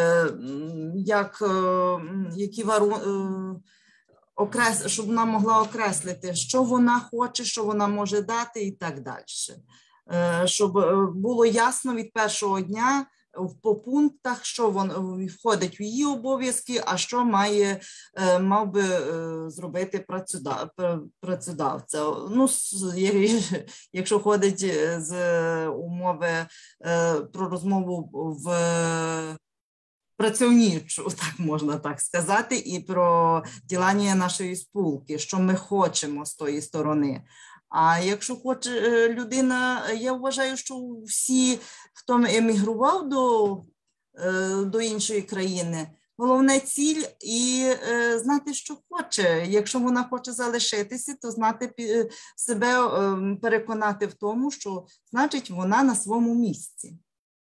щоб вона могла окреслити, що вона хоче, що вона може дати і так далі. Щоб було ясно від першого дня по пунктах, що входить в її обов'язки, а що мав би зробити працедавця. Ну, якщо ходить з умови про розмову в працівничу, так можна так сказати, і про ділання нашої спілки, що ми хочемо з тої сторони. А якщо хоче людина, я вважаю, що всі, хто емігрував до іншої країни, головне ціль і знати, що хоче. Якщо вона хоче залишитися, то знати себе, переконати в тому, що, значить, вона на своєму місці.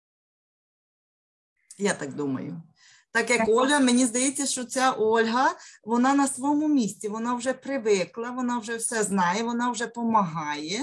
Я так думаю. Так як Ольга, мені здається, що ця Ольга, вона на своєму місці, вона вже привикла, вона вже все знає, вона вже допомагає.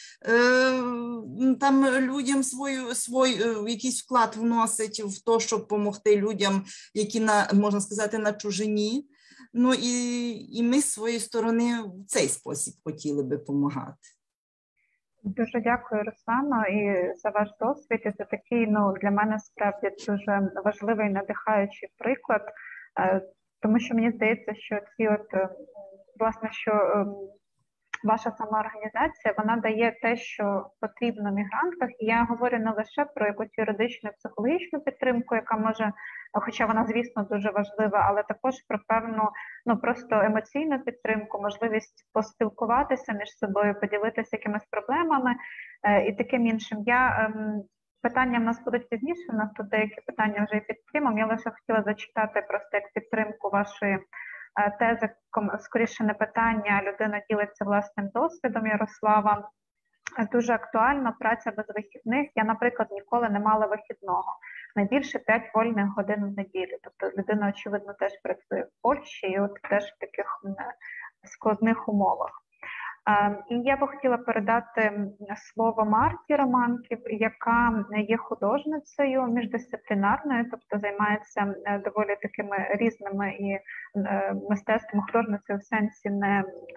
Там людям якийсь вклад вносить в те, щоб допомогти людям, які, можна сказати, на чужині. Ну і ми з своєї сторони в цей спосіб хотіли би допомагати. Дуже дякую, Руслано, і за ваш досвід, і за такий, ну, для мене справді дуже важливий, надихаючий приклад, тому що мені здається, що власне, що ваша сама організація, вона дає те, що потрібно мігрантах, і я говорю не лише про якусь юридичну, психологічну підтримку, яка може, хоча вона, звісно, дуже важлива, але також про певну, ну, просто емоційну підтримку, можливість поспілкуватися між собою, поділитися якимись проблемами і таким іншим. Питання в нас будуть пізніше, у нас тут деякі питання вже і під стрімом, я лише хотіла зачитати просто як підтримку вашої тези, скоріше не питання, людина ділиться власним досвідом, Ярослава. Дуже актуально, праця без вихідних. Я, наприклад, ніколи не мала вихідного. Найбільше 5 вольних годин в неділю. Тобто людина, очевидно, теж працює в Польщі і от теж в таких складних умовах. І я би хотіла передати слово Марті Романків, яка є художницею міждисциплінарною, тобто займається доволі такими різними і мистецтвом, художницею в сенсі не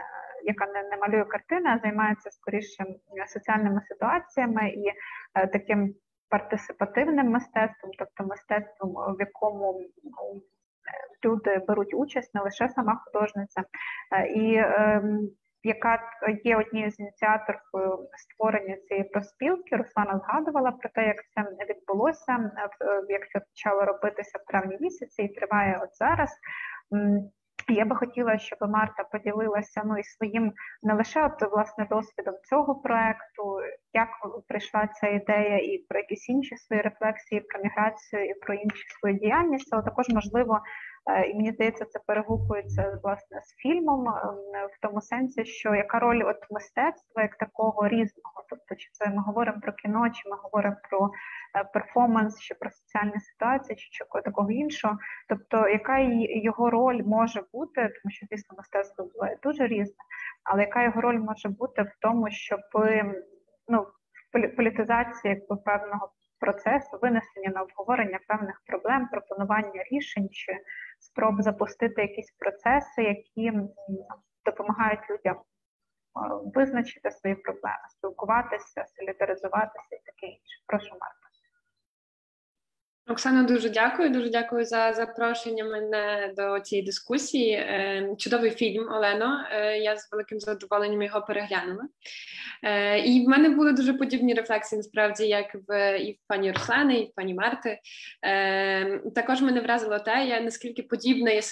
яка не малює картини, а займається скоріше соціальними ситуаціями і таким партисипативним мистецтвом, тобто мистецтвом, в якому люди беруть участь, не лише сама художниця, і яка є однією з ініціаторкою створення цієї профспілки. Руслана згадувала про те, як це відбулося, як це почало робитися в травні місяці і триває от зараз. Я би хотіла, щоб Марта поділилася і своїм не лише власне досвідом цього проекту, як прийшла ця ідея, і про якісь інші свої рефлексії, про міграцію і про іншу свою діяльність, але також, можливо, і мені здається, це перегукується власне з фільмом в тому сенсі, що яка роль мистецтва як такого різного, тобто чи це ми говоримо про кіно, чи ми говоримо про перформанс, чи про соціальні ситуації, чи чого такого іншого, тобто яка його роль може бути, тому що звісно мистецтво буває дуже різне, але яка його роль може бути в тому, щоб політизація певного процесу, винесення на обговорення певних проблем, пропонування рішень чи спроб запустити якісь процеси, які допомагають людям визначити свої проблеми, спілкуватися, солідаризуватися і таке інше. Прошу, Марта. Оксано, дуже дякую за запрошення мене до цієї дискусії. Чудовий фільм, Олено, я з великим задоволенням його переглянула. І в мене були дуже подібні рефлексії, насправді, як і в пані Руслани, і в пані Марти. Також мене вразило те, наскільки подібна є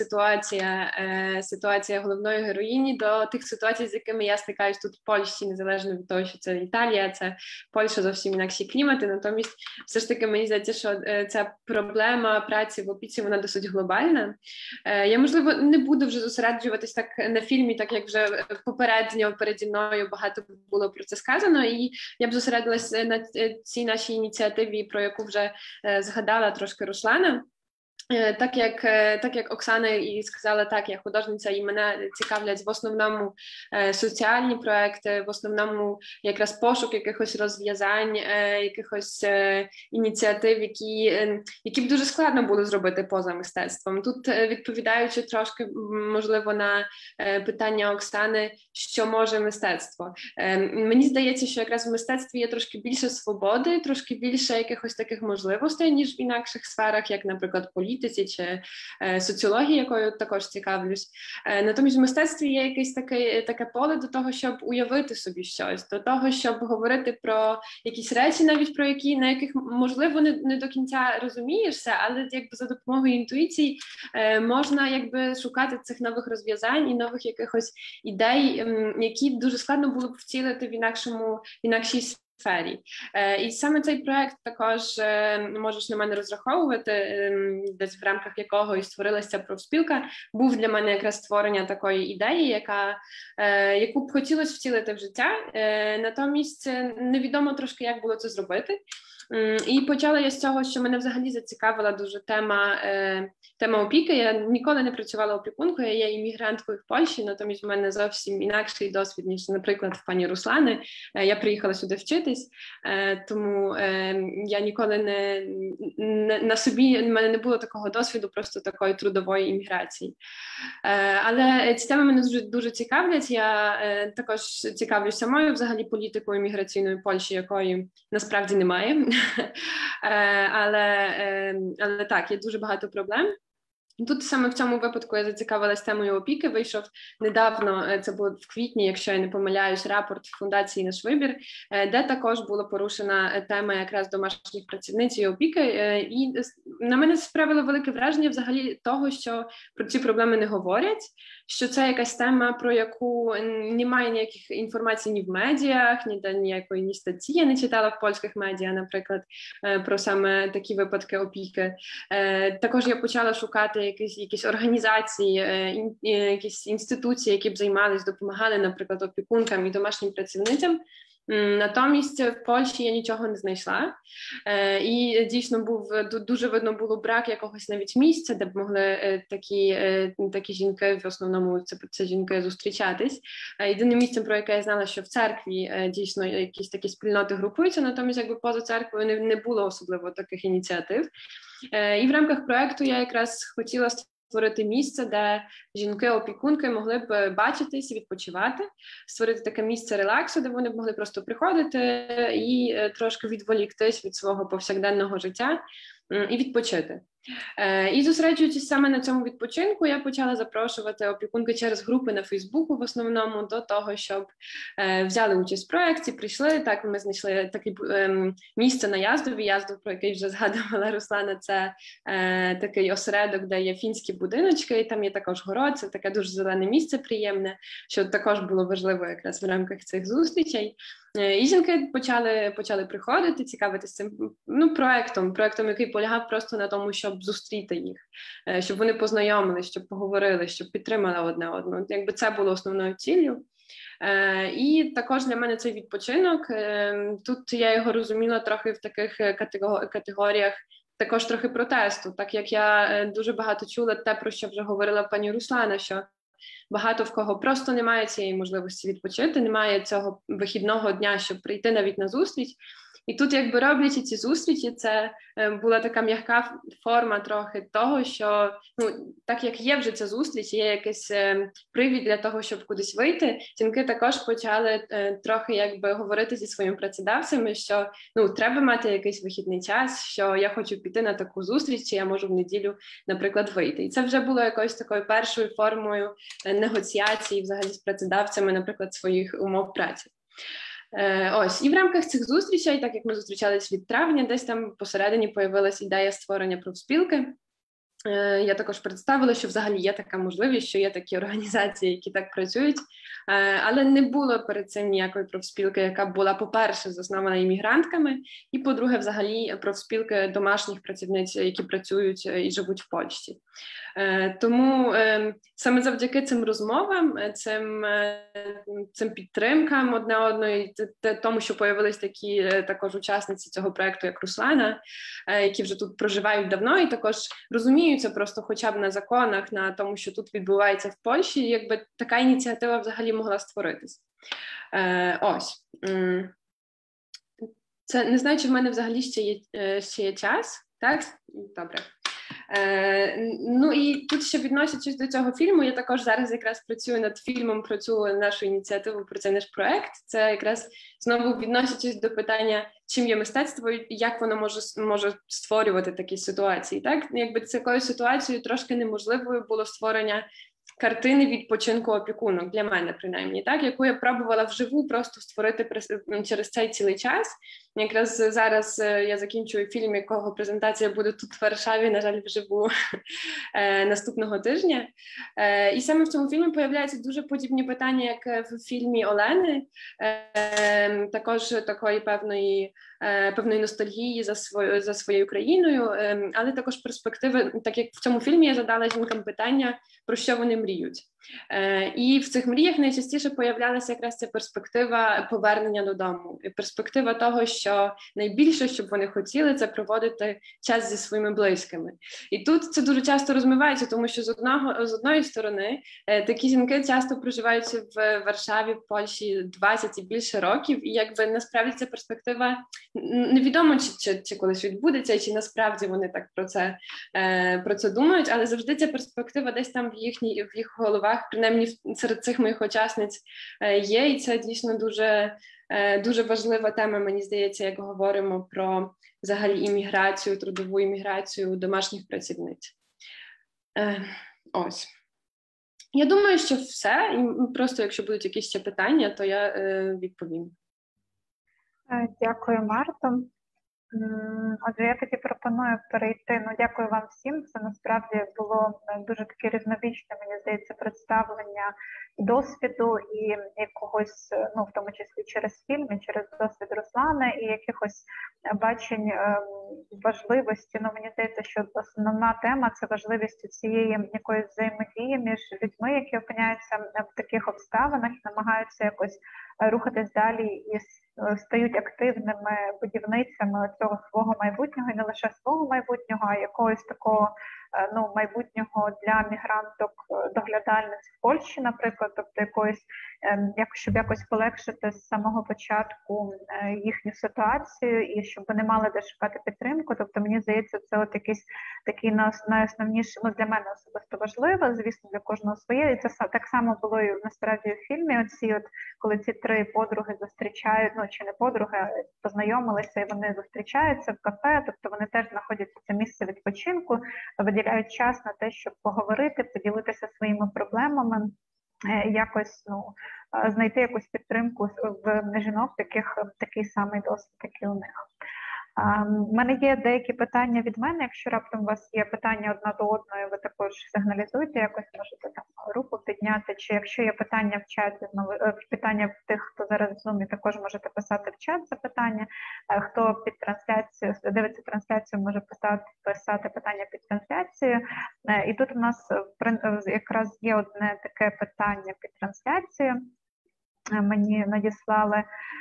ситуація головної героїні до тих ситуацій, з якими я стикаюсь тут в Польщі, незалежно від того, що це Італія, це Польща, зовсім інакші клімати. Натомість, все ж таки, мені здається, що ця проблема праці в опіці, вона досить глобальна. Я, можливо, не буду вже зосереджуватись так на фільмі, так як вже попередньо переді мною багато було про це сказано, і я б зосередилася на цій нашій ініціативі, про яку вже згадала трошки Руслана. Так як Оксана і сказала, так, я художниця, і мене цікавлять в основному соціальні проекти, в основному якраз пошук якихось розв'язань, якихось ініціатив, які б дуже складно було зробити поза мистецтвом. Тут, відповідаючи трошки, можливо, на питання Оксани, що може мистецтво. Мені здається, що якраз в мистецтві є трошки більше свободи, трошки більше якихось таких можливостей, ніж в інакших сферах, як, наприклад, політиці чи соціології, якою також цікавлюсь. Натомість в мистецтві є якесь таке поле до того, щоб уявити собі щось, до того, щоб говорити про якісь речі, навіть на яких, можливо, не до кінця розумієшся, але якби за допомогою інтуїції можна шукати цих нових розв'язань і нових якихось ідей, які дуже складно було б втілити в інакшій сфері. І саме цей проект також можеш на мене розраховувати, десь в рамках якого і створилася профспілка, був для мене якраз створення такої ідеї, яку б хотілося втілити в життя, натомість невідомо трошки, як було це зробити. І почала я з цього, що мене взагалі зацікавила дуже тема опіки. Я ніколи не працювала опікункою, я є іммігранткою в Польщі, натомість в мене зовсім інакший досвід, ніж, наприклад, в пані Руслани. Я приїхала сюди вчитись, тому я ніколи на собі, в мене не було такого досвіду, просто такої трудової імміграції. Але ці теми мене дуже цікавлять. Я також цікавлюсь самою взагалі політикою імміграційної Польщі, якої насправді немає. Але так, є дуже багато проблем. Тут саме в цьому випадку я зацікавилась темою опіки. Вийшов недавно, це було в квітні, якщо я не помиляюсь, рапорт фундації «Наш вибір», де також була порушена тема якраз домашніх працівниць і опіки. І на мене справило велике враження взагалі того, що про ці проблеми не говорять, що це якась тема, про яку немає ніяких інформацій ні в медіах, ніякої статті я не читала в польських медіа, наприклад, про саме такі випадки опіки. Також я почала шукати якісь організації, якісь інституції, які б займалися, допомагали, наприклад, опікункам і домашнім працівницям. Натомість в Польщі я нічого не знайшла, і дійсно дуже видно було брак якогось навіть місця, де б могли такі жінки, в основному це жінки, зустрічатись. Єдиним місцем, про яке я знала, що в церкві дійсно якісь такі спільноти групуються, натомість поза церквою не було особливо таких ініціатив. І в рамках проекту я якраз хотіла створити місце, де жінки-опікунки могли б бачитись і відпочивати, створити таке місце релаксу, де вони б могли просто приходити і трошки відволіктись від свого повсякденного життя і відпочити. І зосереджуючись саме на цьому відпочинку, я почала запрошувати опікунки через групи на Фейсбуку в основному до того, щоб взяли участь в проєкті, прийшли. Так, ми знайшли таке місце на Яздові. Яздов, про який вже згадувала Руслана, це такий осередок, де є фінські будиночки, і там є також город, це таке дуже зелене місце приємне, що також було важливо якраз в рамках цих зустрічей. І жінки почали приходити, цікавитися цим проектом, який полягав просто на тому, щоб зустріти їх, щоб вони познайомились, щоб поговорили, щоб підтримали одне одного. Якби це було основною ціллю. І також для мене цей відпочинок, тут я його розуміла трохи в таких категоріях, також трохи протесту, так як я дуже багато чула те, про що вже говорила пані Руслана, що багато в кого просто немає цієї можливості відпочити, немає цього вихідного дня, щоб прийти навіть на зустріч. І тут, якби роблячи ці зустрічі, це була така м'яка форма трохи того, що, так як є вже ця зустріч, є якийсь привід для того, щоб кудись вийти, жінки також почали трохи якби говорити зі своїми працедавцями, що треба мати якийсь вихідний час, що я хочу піти на таку зустріч, чи я можу в неділю, наприклад, вийти. І це вже було якоюсь такою першою формою негоціації взагалі з працедавцями, наприклад, своїх умов праці. Ось, і в рамках цих зустрічей, так як ми зустрічались від травня, десь там посередині появилася ідея створення профспілки. Я також представила, що взагалі є така можливість, що є такі організації, які так працюють, але не було перед цим ніякої профспілки, яка була, по-перше, заснована іммігрантками, і, по-друге, взагалі профспілки домашніх працівниць, які працюють і живуть в Польщі. Тому саме завдяки цим розмовам, цим підтримкам одне одної, тому, що появились такі також учасниці цього проєкту, як Руслана, які вже тут проживають давно і також розуміються просто хоча б на законах, на тому, що тут відбувається в Польщі, якби така ініціатива взагалі могла створитись. Ось. Це не знаю, чи в мене взагалі ще є час, так? Добре. І тут ще відносячись до цього фільму, я також зараз якраз працюю над фільмом про цю нашу ініціативу, про цей наш проект. Це якраз знову відносячись до питання, чим є мистецтво і як воно може створювати такі ситуації. Так, якби такою ситуацією трошки неможливою було створення картини відпочинку опікунок, для мене принаймні, так, яку я пробувала вживу просто створити через цей цілий час. Якраз зараз я закінчую фільм, якого презентація буде тут в Варшаві, на жаль, вживу наступного тижня. І саме в цьому фільмі появляються дуже подібні питання, як в фільмі Олени, також такої певної ностальгії за своєю країною, але також перспективи, так як в цьому фільмі я задала жінкам питання, про що вони мріють. І в цих мріях найчастіше появлялася якраз ця перспектива повернення додому, перспектива того, що найбільше, що б вони хотіли, це проводити час зі своїми близькими. І тут це дуже часто розмивається, тому що з одної сторони такі жінки часто проживають в Варшаві, в Польщі 20 і більше років, і якби насправді ця перспектива невідомо, чи колись відбудеться, чи насправді вони так про це думають, але завжди ця перспектива десь там в їх головах, принаймні серед цих моїх учасниць є, і це дійсно дуже важлива тема, мені здається, як говоримо про взагалі імміграцію, трудову імміграцію домашніх працівниць. Ось. Я думаю, що все, і просто якщо будуть якісь ще питання, то я відповім. Дякую, Марто. Отже, я тоді пропоную перейти. Дякую вам всім. Це насправді було дуже таке різнобічне, мені здається, представлення досвіду і якогось, в тому числі через фільм, і через досвід Руслани, і якихось бачень важливості. Мені здається, що основна тема – це важливість цієї якоїсь взаємодії між людьми, які опиняються в таких обставинах, намагаються якось рухатись далі і стають активними будівницями цього свого майбутнього, і не лише свого майбутнього, а якогось такого майбутнього для мігранток доглядальниць в Польщі, наприклад, тобто якоїсь щоб якось полегшити з самого початку їхню ситуацію і щоб вони мали де шукати підтримку. Тобто, мені здається, це от якийсь такий найосновніший, ну, для мене особисто важливо, звісно, для кожного своє. І це так само було і насправді в фільмі. Оці, коли ці три подруги зустрічають, ну чи не подруги, а познайомилися, і вони зустрічаються в кафе, тобто вони теж знаходять це місце відпочинку, виділяють час на те, щоб поговорити, поділитися своїми проблемами, якось, ну, знайти якусь підтримку в жінок, такий самий досвід, який у них. У мене є деякі питання від мене. Якщо раптом у вас є питання одна до одної, ви також сигналізуйте, якось можете там руку підняти. Чи якщо є питання в чаті, питання в тих, хто зараз в Zoom, також можете писати в чат запитання. Хто під трансляцією, дивиться трансляцію, може писати питання під трансляцією. І тут у нас якраз є одне таке питання під трансляцією. Мені надіслали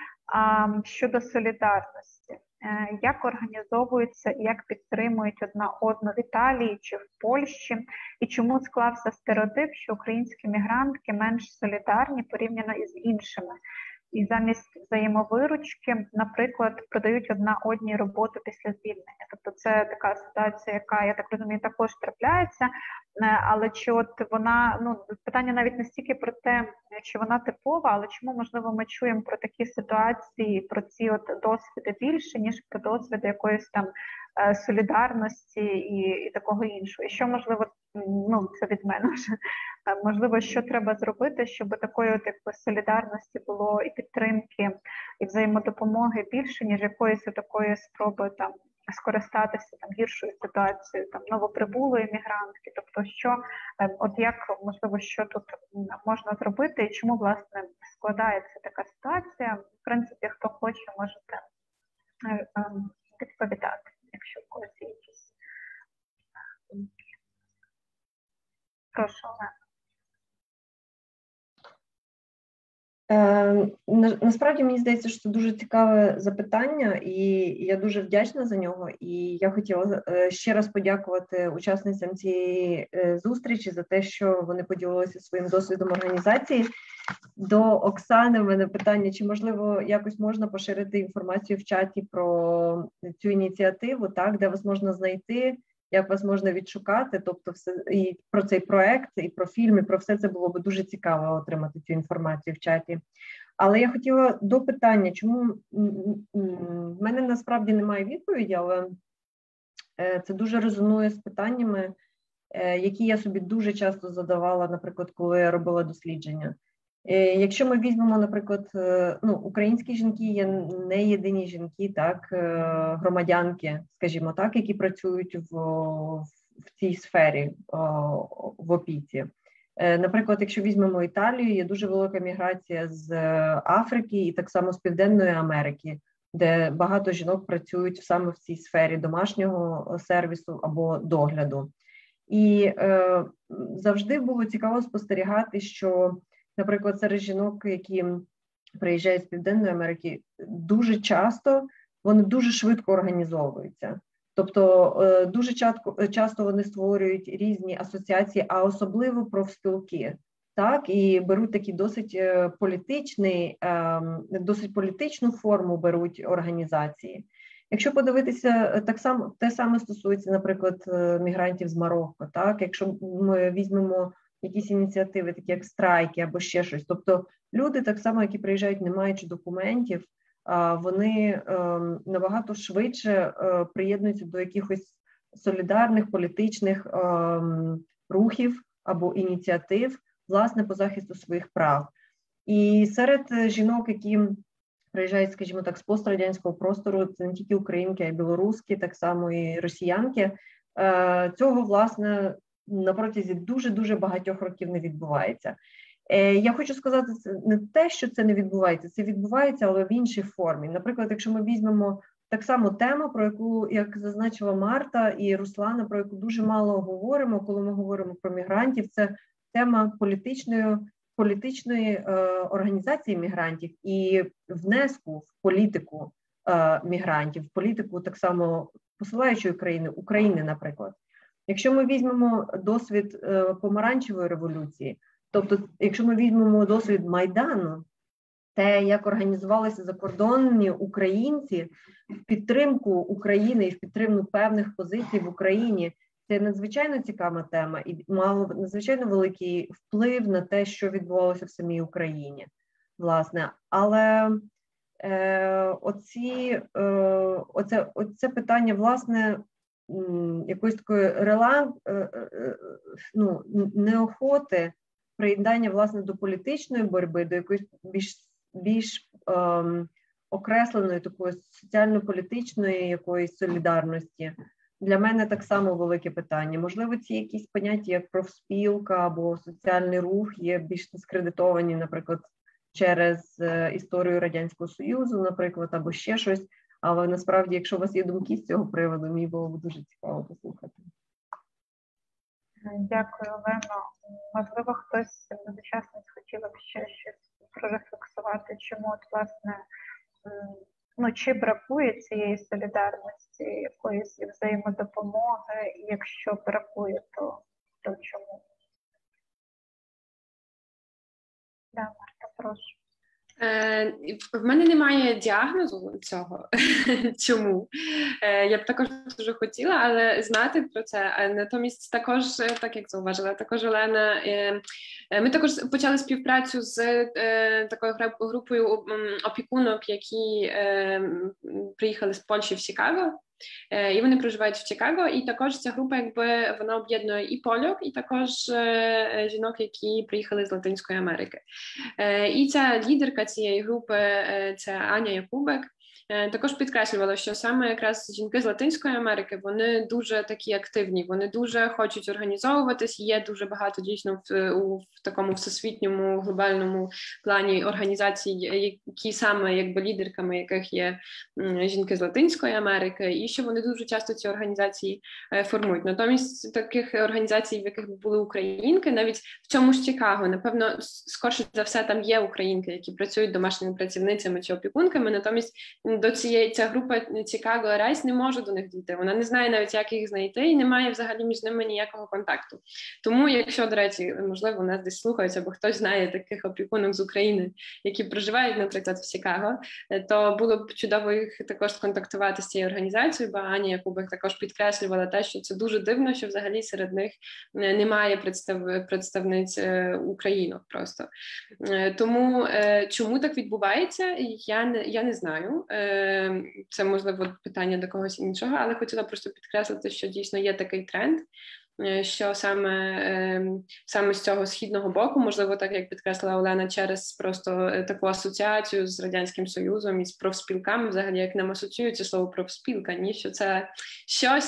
щодо солідарності. Як організовуються і як підтримують одна одну в Італії чи в Польщі, і чому склався стереотип, що українські мігрантки менш солідарні порівняно із іншими? І замість взаємовиручки, наприклад, продають одна одній роботу після звільнення. Тобто це така ситуація, яка, я так розумію, також трапляється, але чи от вона, ну, питання навіть не стільки про те, чи вона типова, але чому, можливо, ми чуємо про такі ситуації, про ці от досвіди більше, ніж про досвіди якоїсь там солідарності і такого іншого. І що, можливо, ну, це від мене вже, можливо, що треба зробити, щоб такої от якби солідарності було і підтримки, і взаємодопомоги більше, ніж якоїсь такої спроби там скористатися там гіршою ситуацією там новоприбулої мігрантки. Тобто, що от як, можливо, що тут можна зробити і чому, власне, складається така ситуація? В принципі, хто хоче, можете відповідати, якщо в когось є якісь. Прошу, Олена. Насправді, мені здається, що це дуже цікаве запитання, і я дуже вдячна за нього. І я хотіла ще раз подякувати учасницям цієї зустрічі за те, що вони поділилися своїм досвідом організації. До Оксани в мене питання, чи, можливо, якось можна поширити інформацію в чаті про цю ініціативу, так, де вас можна знайти, як вас можна відшукати, тобто все, і про цей проект, і про фільм, і про все це було б дуже цікаво отримати цю інформацію в чаті. Але я хотіла до питання, чому в мене насправді немає відповіді, але це дуже резонує з питаннями, які я собі дуже часто задавала, наприклад, коли я робила дослідження. Якщо ми візьмемо, наприклад, ну, українські жінки є не єдині жінки, так, громадянки, скажімо так, які працюють в цій сфері, в опіці. Наприклад, якщо візьмемо Італію, є дуже велика міграція з Африки і так само з Південної Америки, де багато жінок працюють саме в цій сфері домашнього сервісу або догляду. І завжди було цікаво спостерігати, що, наприклад, серед жінок, які приїжджають з Південної Америки, дуже часто вони дуже швидко організовуються. Тобто дуже часто вони створюють різні асоціації, а особливо профспілки, так, і беруть такі досить політичну форму беруть організації. Якщо подивитися, так само те саме стосується, наприклад, мігрантів з Марокко, так, якщо ми візьмемо якісь ініціативи, такі як страйки або ще щось. Тобто люди, так само, які приїжджають, не маючи документів, вони набагато швидше приєднуються до якихось солідарних політичних рухів або ініціатив, власне, по захисту своїх прав. І серед жінок, які приїжджають, скажімо так, з пострадянського простору, це не тільки українки, а й білоруски, так само і росіянки, цього, власне, на протязі дуже-дуже багатьох років не відбувається. Я хочу сказати, це не те, що це не відбувається, це відбувається, але в іншій формі. Наприклад, якщо ми візьмемо так само тему, про яку, як зазначила Марта і Руслана, про яку дуже мало говоримо, коли ми говоримо про мігрантів, це тема політичної організації мігрантів і внеску в політику мігрантів, в політику так само посилаючої країни, України, наприклад. Якщо ми візьмемо досвід помаранчевої революції, Тобто, якщо ми візьмемо досвід Майдану, те, як організувалися закордонні українці в підтримку України і в підтримку певних позицій в Україні, це надзвичайно цікава тема і мало надзвичайно великий вплив на те, що відбувалося в самій Україні, власне. Але оце питання, власне, якоїсь такої неохоти, приєднання, власне, до політичної боротьби, до якоїсь більш окресленої такої соціально-політичної якоїсь солідарності, для мене так само велике питання. Можливо, ці якісь поняття, як профспілка або соціальний рух, є більш дискредитовані, наприклад, через історію Радянського Союзу, наприклад, або ще щось. Але насправді, якщо у вас є думки з цього приводу, мені було б дуже цікаво послухати. Дякую, Олено. Можливо, хтось з учасниць хотіла б ще щось прорефлексувати, чому от, власне, чи бракує цієї солідарності, якоїсь взаємодопомоги, і якщо бракує, то чому? Да, Марта, прошу. В мене немає діагнозу цього, чому. Я б також дуже хотіла, але знати про це. Натомість також, так як зауважила, також Олена, ми також почали співпрацю з такою групою опікунок, які приїхали з Польщі в Чикаго. І вони проживають в Чикаго, і також ця група, вона об'єднує і польок, і також жінок, які приїхали з Латинської Америки. І ця лідерка цієї групи, це Аня Якубек, також підкреслювала, що саме якраз жінки з Латинської Америки, вони дуже такі активні, вони дуже хочуть організовуватись, є дуже багато дійсно в такому всесвітньому глобальному плані організацій, які саме лідерками яких є жінки з Латинської Америки, і що вони дуже часто ці організації формують. Натомість таких організацій, в яких були українки, навіть в цьому ж Чикаго, напевно, скорше за все там є українки, які працюють домашніми працівницями чи опікунками, натомість ця група Чикаго Райс не може до них дійти. Вона не знає навіть, як їх знайти, і немає взагалі між ними ніякого контакту. Тому, якщо, до речі, можливо, нас десь слухають, або хтось знає таких опікунок з України, які проживають, наприклад, в Чикаго, то було б чудово їх також сконтактувати з цією організацією, бо Аня Якубик також підкреслювала те, що це дуже дивно, що взагалі серед них немає представниць українок просто. Тому чому так відбувається, я не знаю. Це, можливо, питання до когось іншого, але хотіла просто підкреслити, що дійсно є такий тренд, що саме з цього східного боку, можливо, так як підкреслила Олена, через просто таку асоціацію з Радянським Союзом і з профспілками, взагалі, як нам асоціюється слово профспілка, ні, що це щось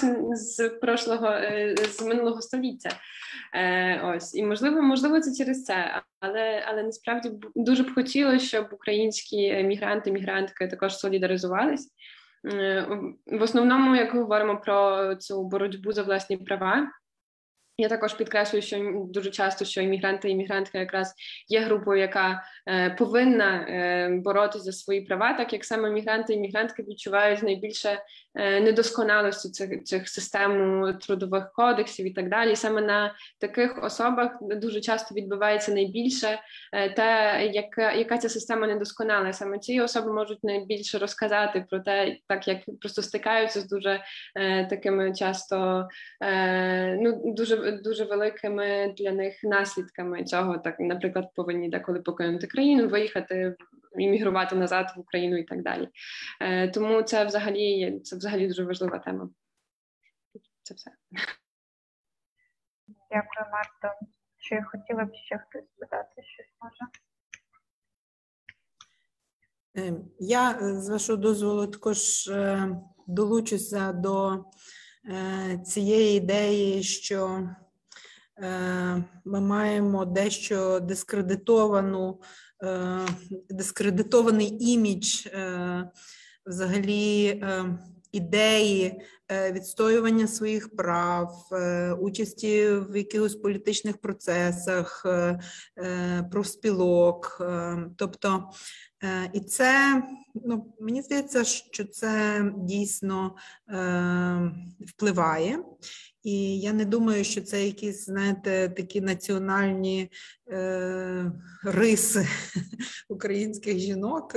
з минулого століття. Ось, і можливо, це через це, але насправді дуже б хотілося, щоб українські мігранти, також солідаризувались. В основному, як говоримо про цю боротьбу за власні права, я також підкреслюю, що дуже часто, що іммігранти і іммігрантка якраз є групою, яка повинна боротися за свої права, так як саме мігранти і іммігрантки відчувають найбільше недосконалості цих систем трудових кодексів і так далі. Саме на таких особах дуже часто відбувається найбільше те, яка ця система недосконала. Саме ці особи можуть найбільше розказати про те, так як просто стикаються з дуже такими часто, дуже великими для них наслідками цього, так, наприклад, повинні деколи покинути країну, виїхати, іммігрувати назад в Україну і так далі. Тому це взагалі дуже важлива тема. Це все. Дякую, Марта. Чи хотіла б ще хтось спитати щось, може? Я, з вашого дозволу, також долучуся до цієї ідеї, що ми маємо дещо дискредитований імідж взагалі ідеї відстоювання своїх прав, участі в якихось політичних процесах, профспілок. Тобто, і це, мені здається, що це дійсно впливає. І я не думаю, що це якісь, знаєте, такі національні риси українських жінок.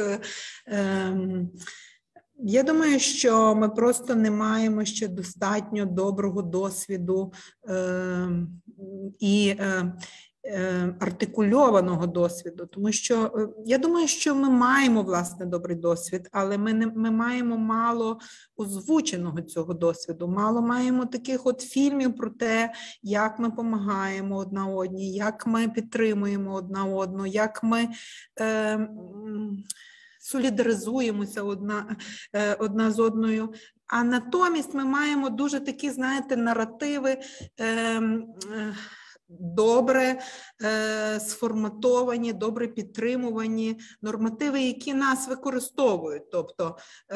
Я думаю, що ми просто не маємо ще достатньо доброго досвіду і артикульованого досвіду, тому що я думаю, що ми маємо, власне, добрий досвід, але ми маємо мало озвученого цього досвіду, мало маємо таких от фільмів про те, як ми допомагаємо одна одній, як ми підтримуємо одна одну, як ми солідаризуємося одна з одною. А натомість ми маємо дуже такі, знаєте, наративи добре сформатовані, добре підтримувані нормативи, які нас використовують. Тобто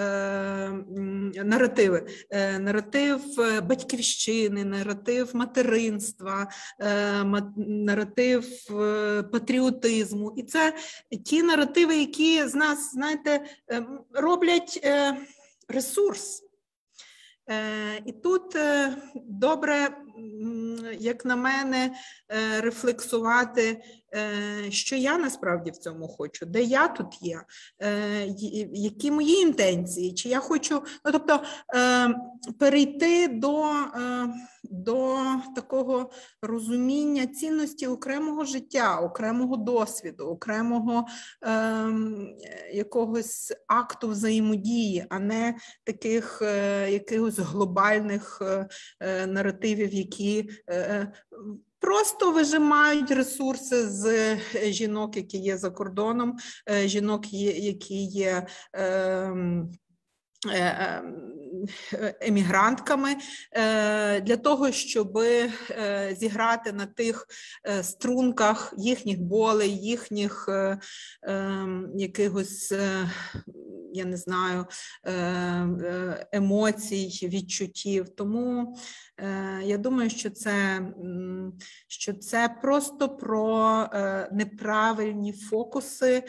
наратив батьківщини, наратив материнства, наратив патріотизму. І це ті наративи, які з нас, знаєте, роблять ресурс. І тут добре, як на мене, рефлексувати, що я насправді в цьому хочу, де я тут є, які мої інтенції, чи я хочу, тобто перейти до такого розуміння цінності окремого життя, окремого досвіду, окремого якогось акту взаємодії, а не таких якихось глобальних наративів, які просто вижимають ресурси з жінок, які є за кордоном, жінок, які є емігрантками, для того, щоб зіграти на тих струнках їхніх болей, їхніх якихось, я не знаю, емоцій, відчуттів. Тому я думаю, що це просто про неправильні фокуси,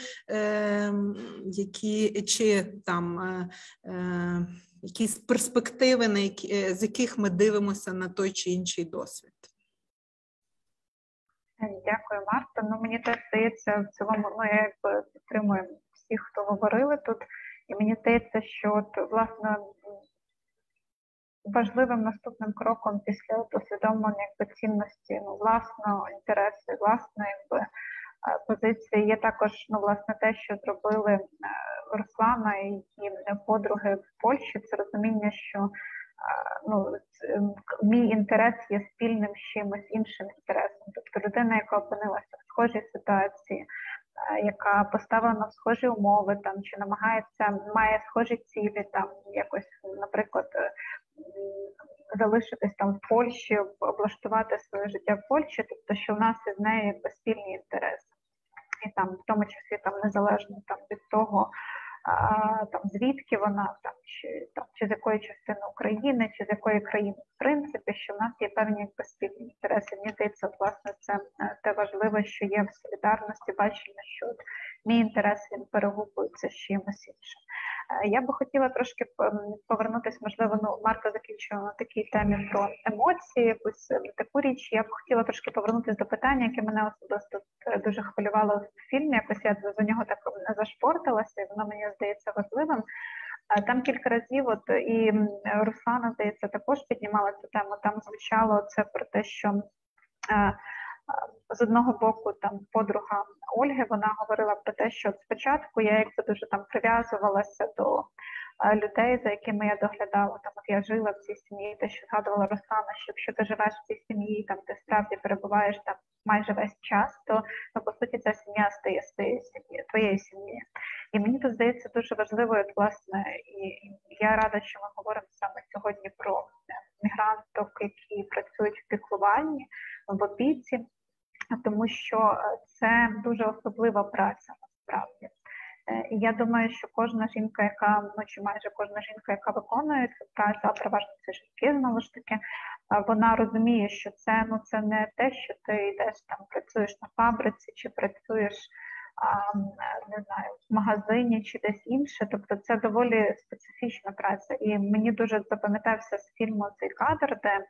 які, чи там якісь перспективи, з яких ми дивимося на той чи інший досвід. Дякую, Марта. Мені теж здається, в цілому, я підтримую всіх, хто говорили тут, і мені здається, що власне важливим наступним кроком після усвідомлення цінності власного інтересу, власної позиції є також власне те, що зробили Руслана і її подруги в Польщі. Це розуміння, що мій інтерес є спільним з чимось іншим інтересом. Тобто людина, яка опинилася в схожій ситуації, яка поставлена в схожі умови, там, чи має схожі цілі, там, якось, наприклад, залишитись там в Польщі, облаштувати своє життя в Польщі, тобто, що в нас із нею спільні інтереси. І там, в тому числі, там, незалежно там, від того, там, звідки вона, чи з якої частини України, чи з якої країни, в принципі, що в нас є певні спільні інтереси. Мені здається, власне, це те важливе, що є в солідарності, бачення, що мій інтерес, він перегукується з чимось іншим. Я би хотіла трошки повернутися, можливо, Марта закінчила на такій темі про емоції, якусь таку річ. Я б хотіла трошки повернутися до питання, яке мене особисто дуже хвилювало в фільмі. Якось я за нього так не зашпортилася, і воно мені здається важливим. Там кілька разів, і Руслана, здається, також піднімала цю тему. Там звучало це про те, що з одного боку, там подруга Ольги, вона говорила про те, що спочатку я якби дуже там прив'язувалася до людей, за якими я доглядала. Там я жила в цій сім'ї, те, що згадувала Руслана, що якщо ти живеш в цій сім'ї, там ти справді перебуваєш там майже весь час, то по суті ця сім'я стає твоєю сім'єю. І мені тут здається дуже важливою, власне, і я рада, що ми говоримо саме сьогодні про мігранток, які працюють в піклуванні, в опіці, тому що це дуже особлива праця насправді. І я думаю, що кожна жінка, чи майже кожна жінка, яка виконує цю працю, а переважно це жінки, знову ж таки, вона розуміє, що це не те, що ти йдеш там, працюєш на фабриці, чи працюєш, не знаю, в магазині, чи десь інше. Тобто це доволі специфічна праця. І мені дуже запам'ятався з фільму цей кадр, де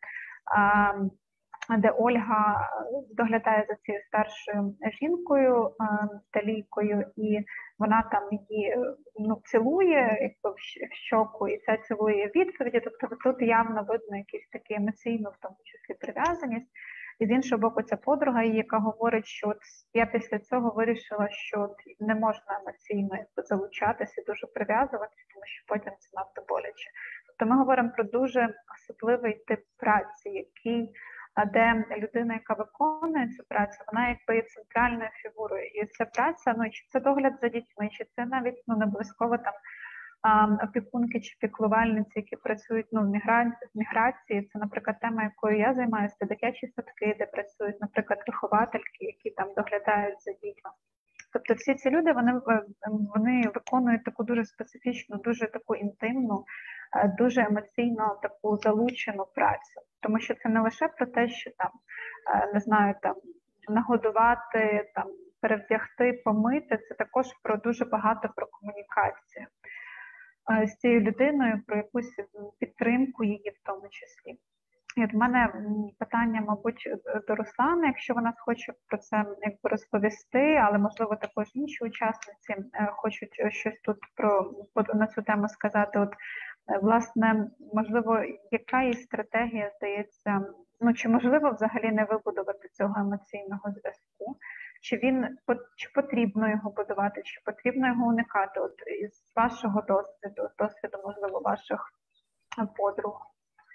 де Ольга доглядає за цією старшою жінкою, талійкою, і вона там її цілує якби, в щоку, і це цілує відповіді. Тобто тут явно видно якусь таку емоційну, в тому числі, прив'язаність. І з іншого боку, ця подруга, яка говорить, що от я після цього вирішила, що от не можна емоційно залучатися, дуже прив'язуватися, тому що потім це надто боляче. Тобто ми говоримо про дуже особливий тип праці, де людина, яка виконує цю працю, вона якби є центральною фігурою. І ця праця, чи це догляд за дітьми, чи це навіть не обов'язково там опікунки чи піклувальниці, які працюють в міграції. Це, наприклад, тема, якою я займаюся, це дитячі садки, де працюють, наприклад, виховательки, які там доглядають за дітьми. Тобто всі ці люди, вони виконують таку дуже специфічну, дуже таку інтимну, дуже емоційно таку залучену працю. Тому що це не лише про те, що там, не знаю, там нагодувати, там перевдягти, помити, це також про дуже багато про комунікацію з цією людиною, про якусь підтримку її в тому числі. І от в мене питання, мабуть, до Руслани, якщо вона хоче про це якби розповісти, але, можливо, також інші учасниці хочуть щось тут на цю тему сказати. От, власне, можливо, яка є стратегія, здається, чи можливо взагалі не вибудувати цього емоційного зв'язку? Чи потрібно його будувати, чи потрібно його уникати? От із вашого досвіду, можливо, ваших подруг?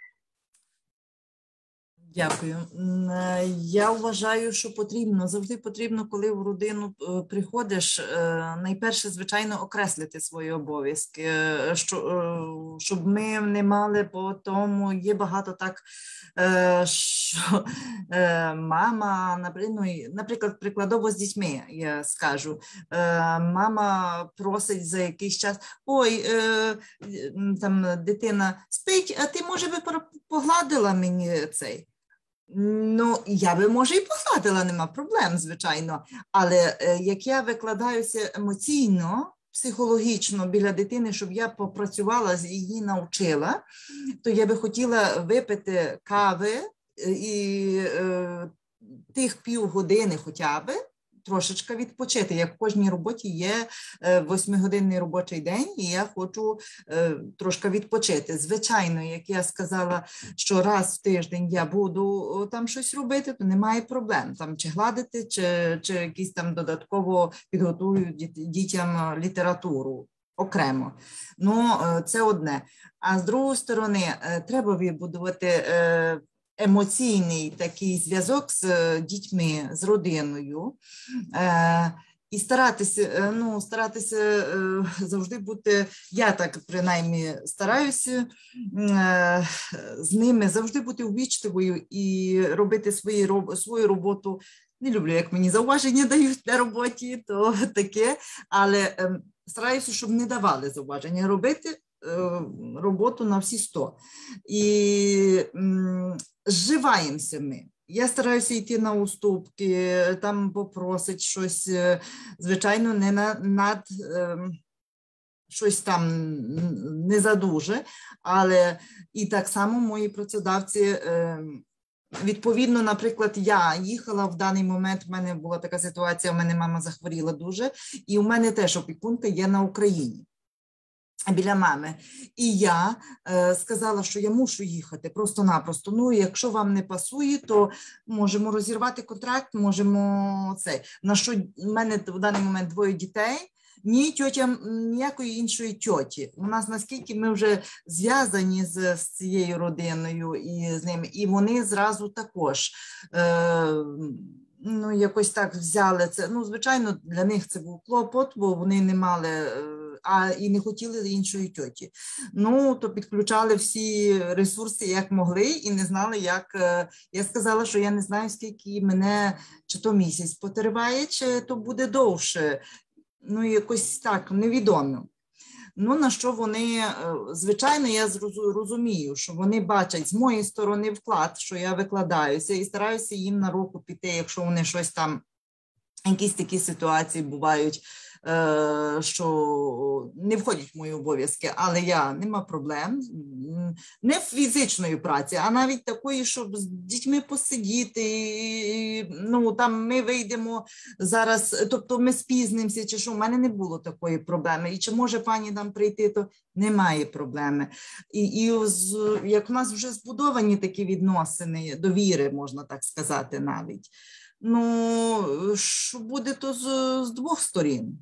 Дякую. Я вважаю, що завжди потрібно, коли в родину приходиш, найперше, звичайно, окреслити свої обов'язки, щоб ми не мали по тому, є багато так, що мама, наприклад, прикладово з дітьми, я скажу, мама просить за якийсь час, там дитина спить, а ти, може, би погладила мені цей? Я би, може, і погладила, нема проблем, звичайно, але як я викладаюся емоційно, психологічно біля дитини, щоб я попрацювала, її навчила, то я би хотіла випити кави і тих півгодини хоча б, трошечки відпочити. Як в кожній роботі є 8-годинний робочий день, і я хочу трошки відпочити. Звичайно, як я сказала, що раз в тиждень я буду там щось робити, то немає проблем. Там чи гладити, чи якісь там додатково підготую дітям літературу окремо. Це одне. А з другої сторони, треба вибудувати емоційний такий зв'язок з дітьми, з родиною, і старатися завжди бути, я так принаймні стараюся з ними завжди бути увічливою і робити свою роботу. Не люблю, як мені зауваження дають на роботі, то таке, але стараюся, щоб не давали зауваження, робити роботу на всі 100. І зживаємося ми. Я стараюся йти на уступки, там попросить щось, звичайно, не щось там не задуже, але і так само мої працедавці, відповідно, наприклад, я їхала в даний момент, в мене була така ситуація, у мене мама захворіла дуже, і у мене теж опікунка є на Україні. Біля мами. І я сказала, що я мушу їхати просто-напросто. Якщо вам не пасує, то можемо розірвати контракт, можемо це. На що в мене в даний момент 2 дітей, ні тьотя, ніякої іншої тьоті. У нас наскільки ми вже зв'язані з цією родиною і з ними, і вони зразу також якось так взяли це. Звичайно, для них це був клопот, бо вони не мали і не хотіли іншої тьоті. То підключали всі ресурси, як могли, і не знали, як. Я сказала, що я не знаю, скільки мене, чи то місяць потриває, чи то буде довше. Якось так, невідомо. На що вони, звичайно, я розумію, що вони бачать з моєї сторони вклад, що я викладаюся, і стараюся їм на руку піти, якщо вони щось там, якісь такі ситуації бувають, що не входять в мої обов'язки, але нема проблем. Не фізичної праці, а навіть такої, щоб з дітьми посидіти, ну, там ми вийдемо зараз, тобто ми спізнимося, чи що, в мене не було такої проблеми. І чи може пані там прийти, то немає проблеми. І як в нас вже збудовані такі відносини, довіри, можна так сказати навіть, ну, що буде, то з двох сторін.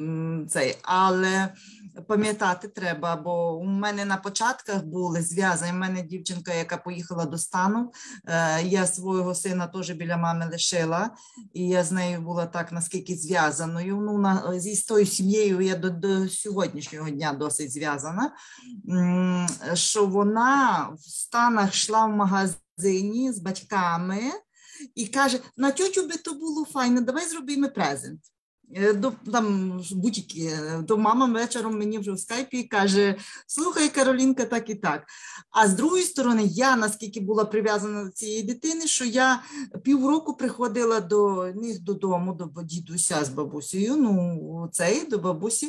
Але пам'ятати треба, бо у мене на початках були зв'язані. У мене дівчинка, яка поїхала до Стану, я свого сина теж біля мами лишила, і я з нею була так, наскільки зв'язаною. Ну, з тою сім'єю я до сьогоднішнього дня досить зв'язана, що вона в Станах йшла в магазині з батьками і каже, на тьотю би то було файно, давай зробимо презент. Там будь-які, то мама вечором мені вже в скайпі каже, слухай, Каролінка, так і так. А з другої сторони, я наскільки була прив'язана до цієї дитини, що я півроку приходила до них додому, до дідуся з бабусею, ну, до бабусі,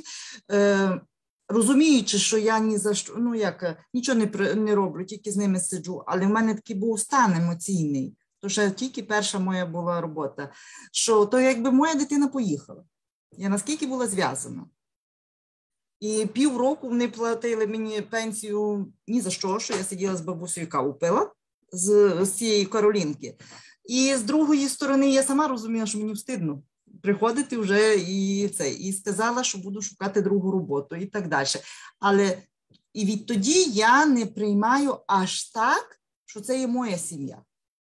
розуміючи, що я ні за що, ну, нічого не роблю, тільки з ними сиджу, але в мене такий був стан емоційний. То ще тільки перша моя була робота, що то якби моя дитина поїхала. Я наскільки була зв'язана. І півроку вони платили мені пенсію ні за що я сиділа з бабусею, каву пила з цієї Каролінки. І з другої сторони я сама розуміла, що мені встидно приходити вже і сказала, що буду шукати другу роботу і так далі. Але і відтоді я не приймаю аж так, що це є моя сім'я.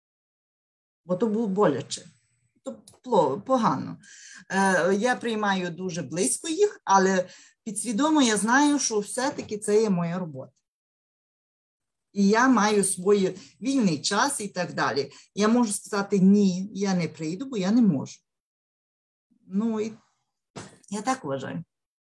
Бо то було боляче, то погано. Я приймаю дуже близько їх, але підсвідомо я знаю, що все-таки це є моя робота. І я маю свій вільний час і так далі. Я можу сказати, ні, я не прийду, бо я не можу. Ну, і я так вважаю.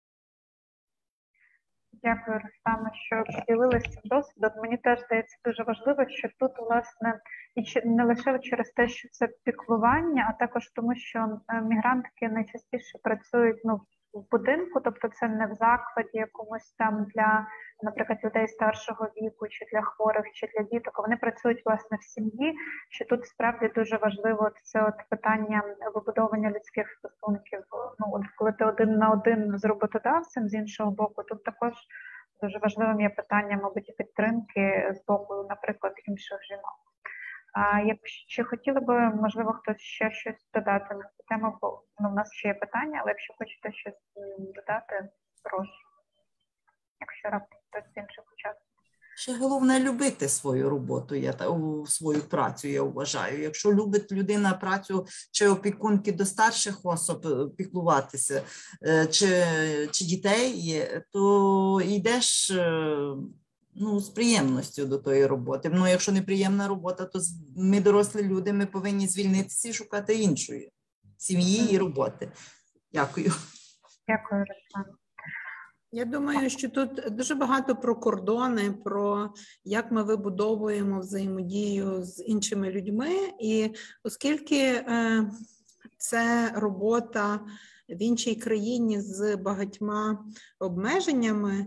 Дякую, Рустаме, що поділилися цим досвідом. Мені теж здається дуже важливо, що тут, власне, і не лише через те, що це піклування, а також тому, що мігрантки найчастіше працюють в будинку, тобто це не в закладі якомусь там для, наприклад, людей старшого віку, чи для хворих, чи для діток, вони працюють, власне, в сім'ї, що тут справді дуже важливо це питання вибудовування людських стосунків, коли ти один на один з роботодавцем, з іншого боку, тут також дуже важливим є питання, мабуть, підтримки з боку, наприклад, інших жінок. А якщо хотіли би, можливо, хтось ще щось додати на цю тему, бо в нас ще є питання, але якщо хочете щось додати, прошу. Якщо раптом хтось з інших учасників. Ще головне любити свою роботу, свою працю, я вважаю. Якщо любить людина працю чи опікунки до старших осіб піклуватися, чи дітей, то йдеш з приємністю до тої роботи. Ну, якщо неприємна робота, то ми, дорослі люди, ми повинні звільнитися і шукати іншої сім'ї і роботи. Дякую. Дякую, Руслана. Я думаю, що тут дуже багато про кордони, про як ми вибудовуємо взаємодію з іншими людьми. І оскільки це робота в іншій країні з багатьма обмеженнями,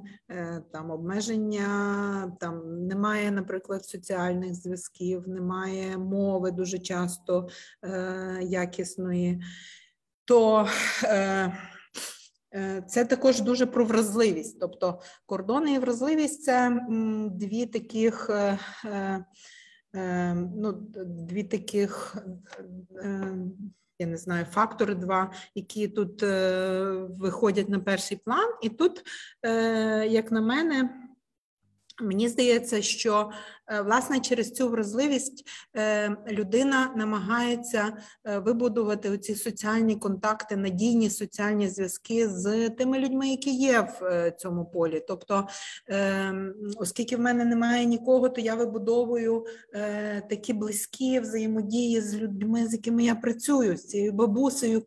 немає, наприклад, соціальних зв'язків, немає мови дуже часто якісної, то це також дуже про вразливість. Тобто кордони і вразливість – це дві таких, я не знаю, фактори два, які тут виходять на перший план. І тут, як на мене, мені здається, що, власне, через цю вразливість людина намагається вибудувати оці соціальні контакти, надійні соціальні зв'язки з тими людьми, які є в цьому полі. Тобто, оскільки в мене немає нікого, то я вибудовую такі близькі взаємодії з людьми, з якими я працюю, з цією бабусею,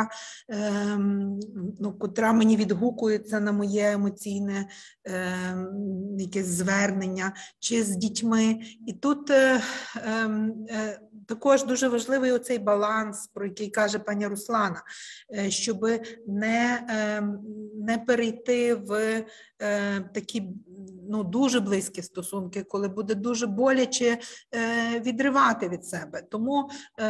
котра мені відгукується на моє емоційне якесь звернення, чи з дітьми, дітьми. І тут також дуже важливий оцей баланс, про який каже пані Руслана, щоб не перейти в такі дуже близькі стосунки, коли буде дуже боляче відривати від себе. Тому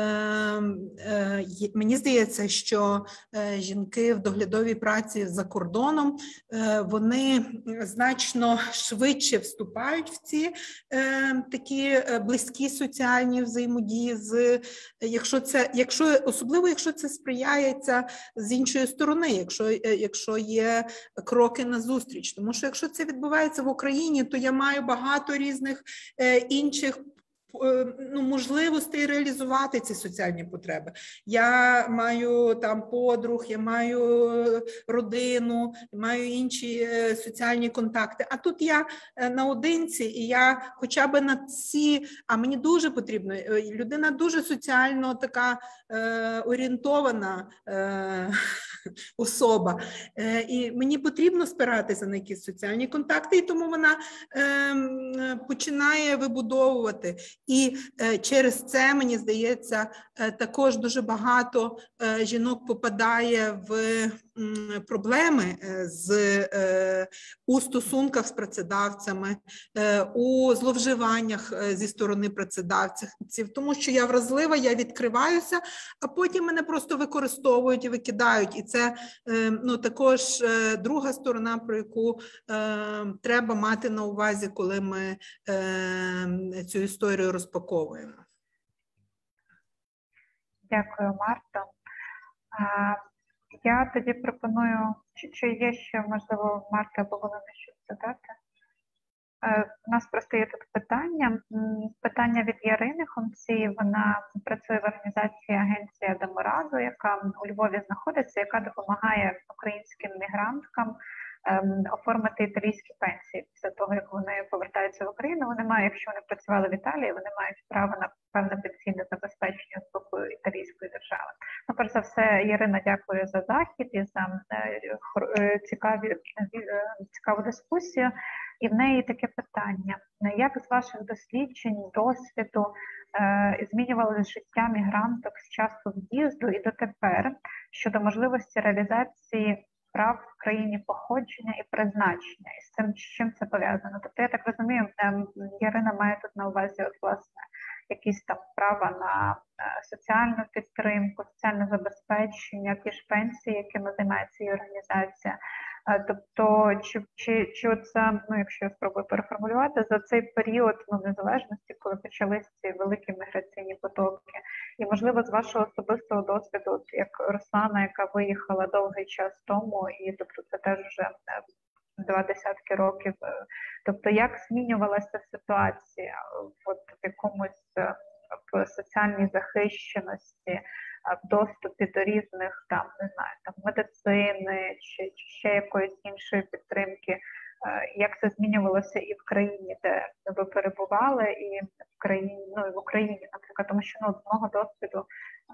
мені здається, що жінки в доглядовій праці за кордоном, вони значно швидше вступають в ці такі близькі соціальні взаємодії, особливо якщо це сприяється з іншої сторони, якщо є кроки назустріч. Тому що якщо це відбувається в Україні, то я маю багато різних інших можливостей реалізувати ці соціальні потреби. Я маю там подруг, я маю родину, маю інші соціальні контакти. А тут я наодинці, і я хоча б на ці, а мені дуже потрібно, людина дуже соціально така орієнтована особа, і мені потрібно спиратися на якісь соціальні контакти, і тому вона починає вибудовувати. І через це, мені здається, також дуже багато жінок попадає в проблеми у стосунках з працедавцями, у зловживаннях зі сторони працедавців, тому що я вразлива, я відкриваюся, а потім мене просто використовують і викидають. І це також друга сторона, про яку треба мати на увазі, коли ми цю історію розпаковуємо. Дякую, Марто. Я тоді пропоную, чи є ще, можливо, Марта або Галина щось додати? У нас просто є тут питання від Ярини Хомці. Вона працює в організації агенція Домораду, яка у Львові знаходиться, яка допомагає українським мігранткам оформити італійські пенсії. Після того, як вони повертаються в Україну, вони мають, якщо вони працювали в Італії, вони мають право на певне пенсійне забезпечення з боку італійської держави. Перш за все, Ірина, дякую за захід і за цікаву дискусію. І в неї таке питання. Як з ваших досліджень, досвіду змінювалося життя мігранток з часу в'їзду і дотепер щодо можливості реалізації прав в країні походження і призначення? І з чим це пов'язано? Тобто, я так розумію, Ярина має тут на увазі, власне, якісь там права на соціальну підтримку, соціальне забезпечення, ті ж пенсії, якими займається її організація. Тобто, чи оце, якщо я спробую переформулювати, за цей період незалежності, коли почалися ці великі міграційні потоки, і, можливо, з вашого особистого досвіду, як Руслана, яка виїхала довгий час тому, і тобто це теж вже 20 років, тобто як змінювалася ситуація в якомусь в соціальній захищеності, в доступі до різних медицини чи ще якоїсь іншої підтримки, як це змінювалося і в країні, де ви перебували, і в Україні, наприклад, тому що з мого досвіду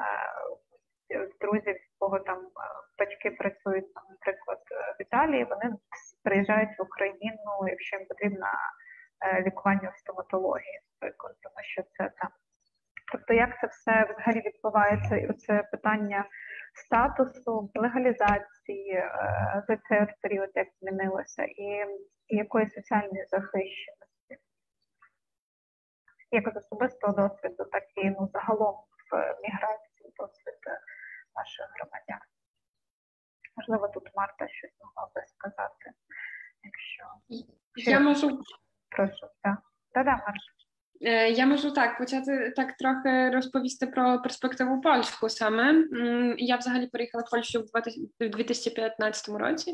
друзів, кого там батьки працюють, наприклад, в Італії, вони приїжджають в Україну, якщо їм потрібно лікування в стоматології, наприклад, тому що це там. Тобто, як це все взагалі відбувається, і це питання статусу, легалізації за цей період, як змінилося, і якоїсь соціальної захищеності. Як з особистого досвіду, так і загалом в міграції досвід наших громадян. Можливо, тут Марта щось могла би сказати, якщо... Я можу... Прошу, так. Да, Марта. Я можу почати трохи розповісти про перспективу польську саме. Я взагалі переїхала в Польщу в 2015 році,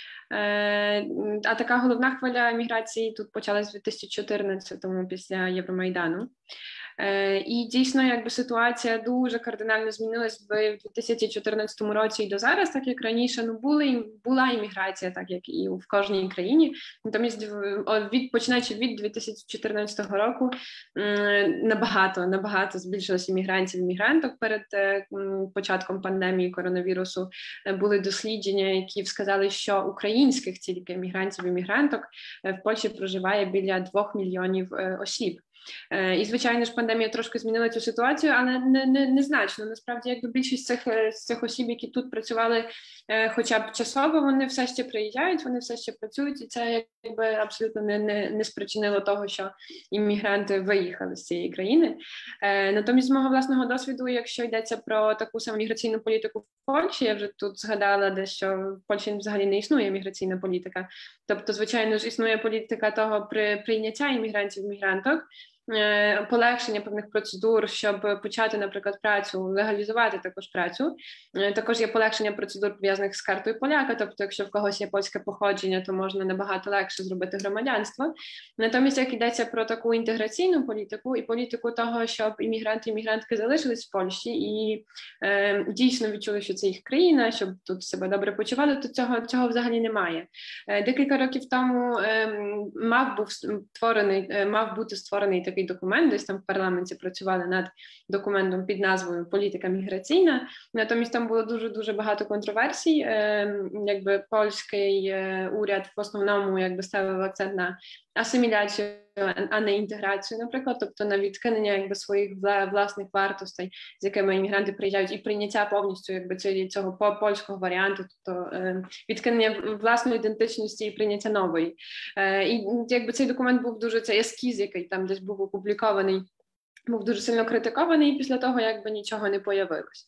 а така головна хвиля міграції тут почалась в 2014-му після Євромайдану. І дійсно, якби ситуація дуже кардинально змінилась в 2014 році і до зараз, так як раніше, ну була імміграція, так як і в кожній країні. Натомість, починаючи від 2014 року, набагато збільшилось іммігрантів і мігранток перед початком пандемії коронавірусу. Були дослідження, які сказали, що українських тільки мігрантів і мігранток в Польщі проживає біля 2 мільйонів осіб. І, звичайно ж, пандемія трошки змінила цю ситуацію, але незначно. Насправді, якби більшість цих осіб, які тут працювали хоча б часово, вони все ще приїжджають, вони все ще працюють, і це якби абсолютно не спричинило того, що іммігранти виїхали з цієї країни. Натомість, з мого власного досвіду, якщо йдеться про таку саму міграційну політику в Польщі, я вже тут згадала, де що в Польщі взагалі не існує міграційна політика. Тобто, звичайно ж, існує політика того прийняття іммігрантів і мігранток, полегшення певних процедур, щоб почати, наприклад, працю, легалізувати також працю. Також є полегшення процедур, пов'язаних з картою поляка, тобто, якщо в когось є польське походження, то можна набагато легше зробити громадянство. Натомість, як йдеться про таку інтеграційну політику і політику того, щоб іммігранти і мігрантки залишились в Польщі і дійсно відчули, що це їх країна, щоб тут себе добре почували, то цього взагалі немає. Декілька років тому мав бути створений такий документ, десь там в парламенті працювали над документом під назвою «Політика міграційна». Натомість там було дуже багато контроверсій. Якби польський уряд в основному якби ставив акцент на асиміляцію, а не інтеграцію, наприклад, тобто на відкинення якби своїх власних вартостей, з якими іммігранти приїжджають, і прийняття повністю якби цього польського варіанту, тобто відкинення власної ідентичності і прийняття нової. І якби цей документ був дуже, цей ескіз, який там десь був опублікований, був дуже сильно критикований після того, якби нічого не появилось.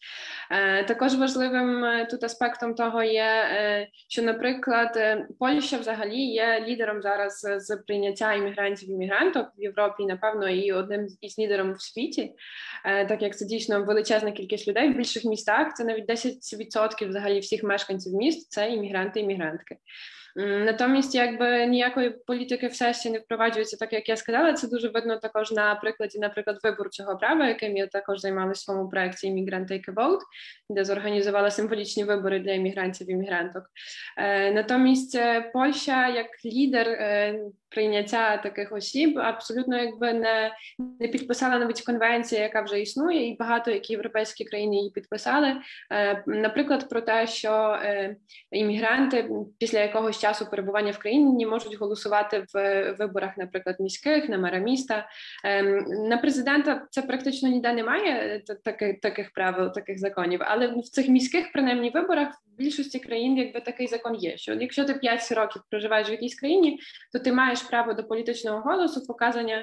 Також важливим тут аспектом того є, що, наприклад, Польща взагалі є лідером зараз з прийняття іммігрантів і мігранток в Європі, напевно, і одним із лідером в світі, так як це дійсно величезна кількість людей в більших містах, це навіть 10% взагалі всіх мешканців міст – це іммігранти і мігрантки. Натомість, якби ніякої політики все ще не впроваджується, так як я сказала, це дуже видно також на прикладі, наприклад, виборчого права, яким я також займалася в своєму проєкті «Immigrant Take a Vote», де зорганізувала символічні вибори для іммігрантів і іммігранток. Натомість Польща як лідер прийняття таких осіб абсолютно якби не підписала навіть конвенцію, яка вже існує, і багато які європейські країни її підписали. Наприклад, про те, що іммігранти після якогось часу перебування в країні можуть голосувати в виборах, наприклад, міських, на мера міста. На президента це практично ніде немає таких правил, таких законів, але в цих міських, принаймні, виборах в більшості країн якби такий закон є, що якщо ти 5 років проживаєш в якійсь країні, то ти маєш право до політичного голосу, показання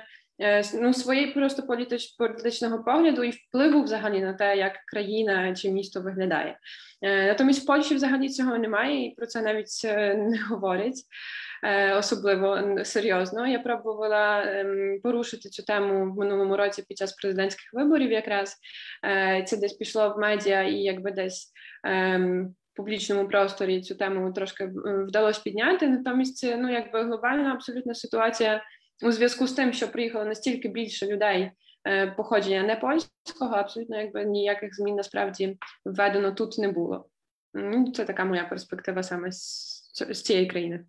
своєї просто політичного погляду і впливу взагалі на те, як країна чи місто виглядає. Натомість в Польщі взагалі цього немає, і про це навіть не говорять особливо серйозно. Я пробувала порушити цю тему в минулому році під час президентських виборів якраз. Це десь пішло в медіа і якби десь в публічному просторі цю тему трошки вдалося підняти. Натомість, якби глобальна абсолютна ситуація у зв'язку з тим, що приїхало настільки більше людей походження не польського, абсолютно якби ніяких змін насправді введено тут не було. Це така моя перспектива саме з цієї країни.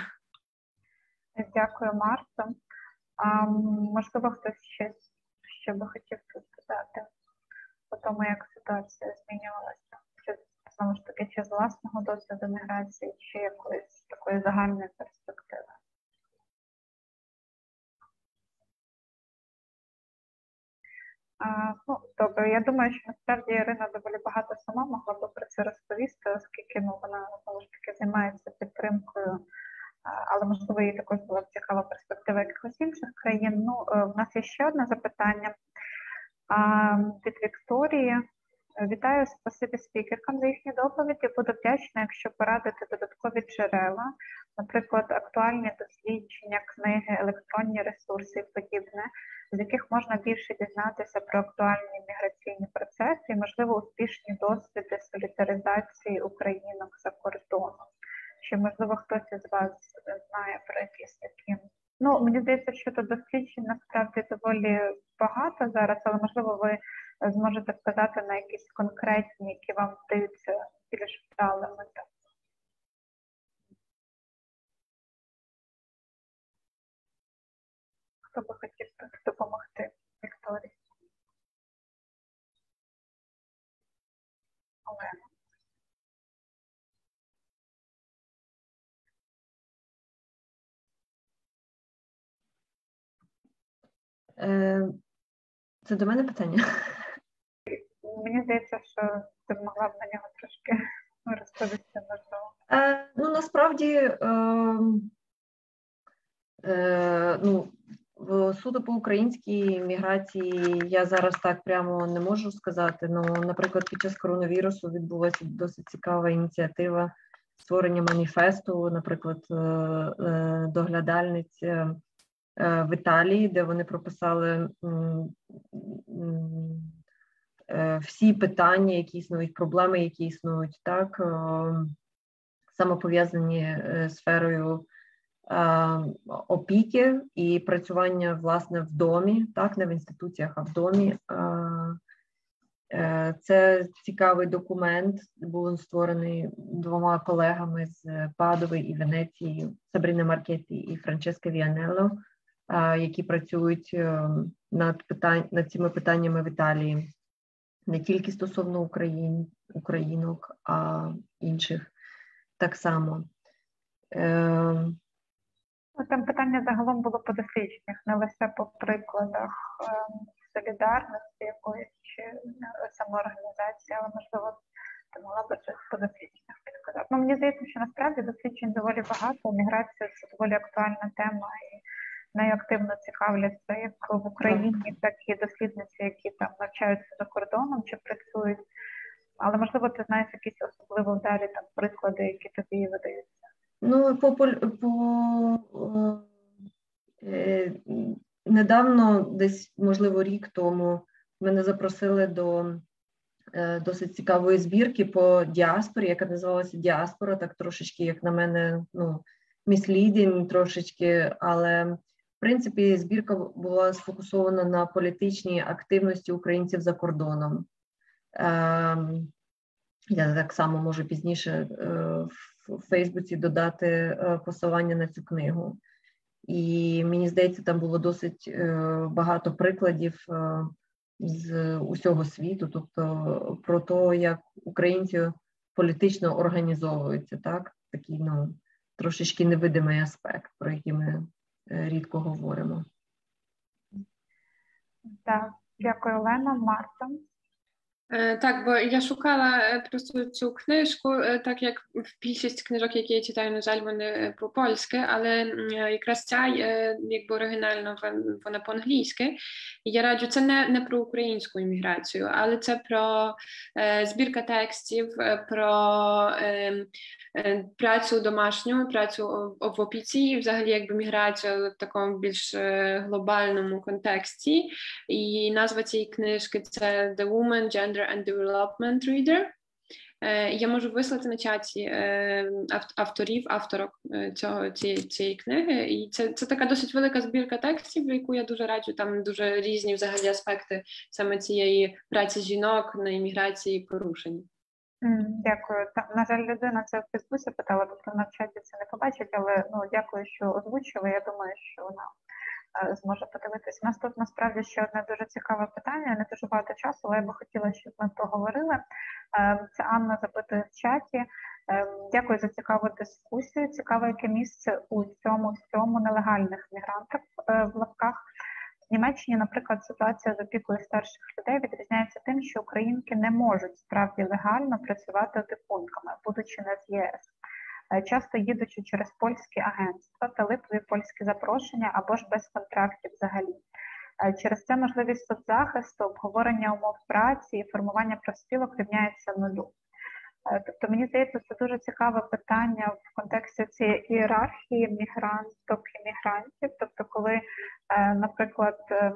Дякую, Марто. Можливо, хтось ще би хотів тут сказати по тому, як ситуація змінювалася? Чи знову ж таки, чи з власного досвіду міграції, чи якоїсь такої загальної перспективи? Добре, я думаю, що насправді Ірина доволі багато сама могла б про це розповісти, оскільки вона знову ж таки займається підтримкою, але можливо їй також була б цікава перспектива якихось інших країн. В нас є ще одне запитання від Вікторії. Вітаю, спасибі спікеркам за їхні доповіді. Буду вдячна, якщо порадити додаткові джерела, наприклад, актуальні дослідження, книги, електронні ресурси і подібне, з яких можна більше дізнатися про актуальні міграційні процеси і, можливо, успішні досвіди солідаризації українок за кордоном. Чи, можливо, хтось із вас знає про якісь такі Ну, мені здається, що тут досліджень насправді доволі багато зараз, але можливо ви зможете сказати на якісь конкретні, які вам здаються більш вдалими. Хто би хотів допомогти Вікторії? Олена. Це до мене питання? Мені здається, що ти могла б на нього трошки розповісти, можливо. Ну, насправді, суто по українській міграції я зараз так прямо не можу сказати. Ну, наприклад, під час коронавірусу відбулася досить цікава ініціатива створення маніфесту, наприклад, доглядальниць в Італії, де вони прописали всі питання, які існують, проблеми, які існують, так, саме пов'язані з сферою опіки і працювання, власне, в домі, так, не в інституціях, а в домі. Це цікавий документ, був створений 2 колегами з Падови і Венеції, Сабріна Маркетті і Франческа Віанелло, які працюють над цими питаннями в Італії. Не тільки стосовно українок, а інших так само. Там питання загалом було по дослідженнях, не лише по прикладах солідарності якоїсь чи самоорганізації, але, можливо, ти могла б щось по дослідженнях підказати. Ну, мені здається, що насправді досліджень доволі багато, міграція – це доволі актуальна тема, і нею активно цікавляться як в Україні, так і дослідниці, які там навчаються за кордоном чи працюють. Але, можливо, ти знаєш якісь особливо вдалі там приклади, які тобі видаються. Ну, недавно, десь, можливо, рік тому, мене запросили до досить цікавої збірки по діаспорі, яка називалася «Діаспора», так трошечки, як на мене, міслідінг трошечки, але, в принципі, збірка була сфокусована на політичній активності українців за кордоном. Я так само можу пізніше в Фейсбуці додати посилання на цю книгу. І мені здається, там було досить багато прикладів з усього світу, тобто про те, як українці політично організовуються, так? Такий, трошечки невидимий аспект, про який ми рідко говоримо. Так, дякую, Олена. Марта? Так, бо я шукала просто цю книжку, так як в більшість книжок, які я читаю, на жаль, вони по-польськи, але якраз ця, якби оригінально, вона по-англійськи. І я раджу, це не про українську імміграцію, але це про збірка текстів, про працю домашню, працю в опіці, і взагалі якби міграцію в такому більш глобальному контексті. І назва цієї книжки – це «The Woman, Gender and Development Reader». Я можу вислати на чаті авторок цієї книги. І це така досить велика збірка текстів, яку я дуже раджу. Там дуже різні взагалі аспекти саме цієї праці жінок на імміграції порушені. Дякую. На жаль, людина це в Фейсбуці питала, тобто на чаті це не побачить, але дякую, що озвучили. Я думаю, що вона зможе подивитись. У нас тут насправді ще одне дуже цікаве питання, не дуже багато часу, але я би хотіла, щоб ми поговорили. Це Анна запитує в чаті. Дякую за цікаву дискусію. Цікаве, яке місце у цьому всьому нелегальних мігрантів в лапках. В Німеччині, наприклад, ситуація з опікою старших людей відрізняється тим, що українки не можуть справді легально працювати опікунками, будучи не з ЄС. Часто їдучи через польські агентства та липові польські запрошення або ж без контрактів взагалі. Через це можливість соцзахисту, обговорення умов праці і формування профспілок рівняється нулю. Тобто, мені здається, це дуже цікаве питання в контексті цієї ієрархії мігранток і мігрантів. Тобто, коли, наприклад,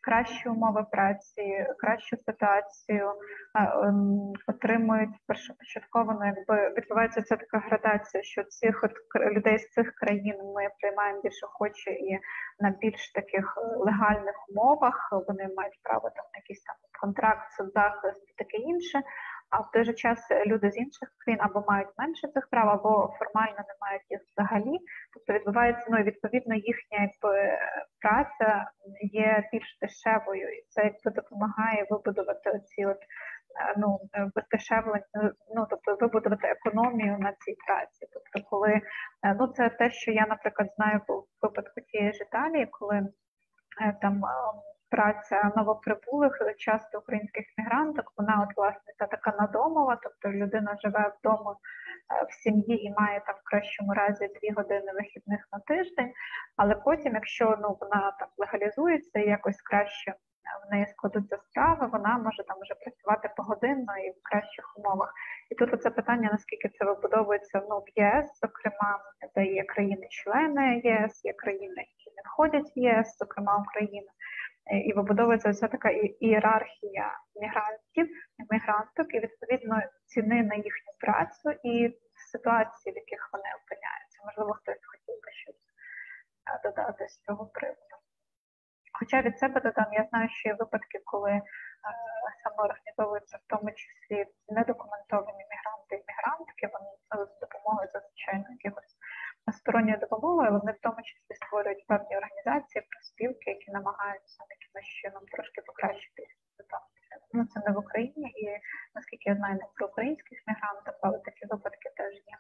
кращі умови праці, кращу ситуацію, отримують першопочатково, відбувається ця така градація, що цих людей з цих країн ми приймаємо більш охоче і на більш таких легальних умовах, вони мають право там на якийсь там контракт, соцзахист і таке інше, а в той же час люди з інших країн або мають менше цих прав, або формально не мають їх взагалі, тобто відбувається, відповідно, їхня праця є більш дешевою, і це допомагає вибудувати оці здешевлення, тобто вибудувати економію на цій праці. Тобто, коли, це те, що я, наприклад, знаю по випадку тієї ж Італії, коли там праця новоприбулих, часто українських мігранток, вона власне така надомова, тобто людина живе вдома в сім'ї і має там в кращому разі 2 години вихідних на тиждень, але потім, якщо вона там легалізується і якось краще в неї складуться справи, вона може там вже працювати погодинно і в кращих умовах. І тут оце питання, наскільки це вибудовується в ЄС, зокрема, де є країни-члени ЄС, є країни, які не входять в ЄС, зокрема Україна. І вибудовується вся така ієрархія мігранток, і відповідно ціни на їхню працю і ситуації, в яких вони опиняються. Можливо, хтось хотів би щось додати з цього приводу. Хоча від себе додам, я знаю, що є випадки, коли самоорганізовуються в тому числі недокументовані мігранти і мігрантки, вони з допомогою зазвичай якихось сторонньої допомоги, вони в тому числі створюють певні організації, профспілки, які намагаються якимось чином трошки покращити ситуацію. Це не в Україні, і наскільки я знаю, не про українських мігрантів, але такі випадки теж є.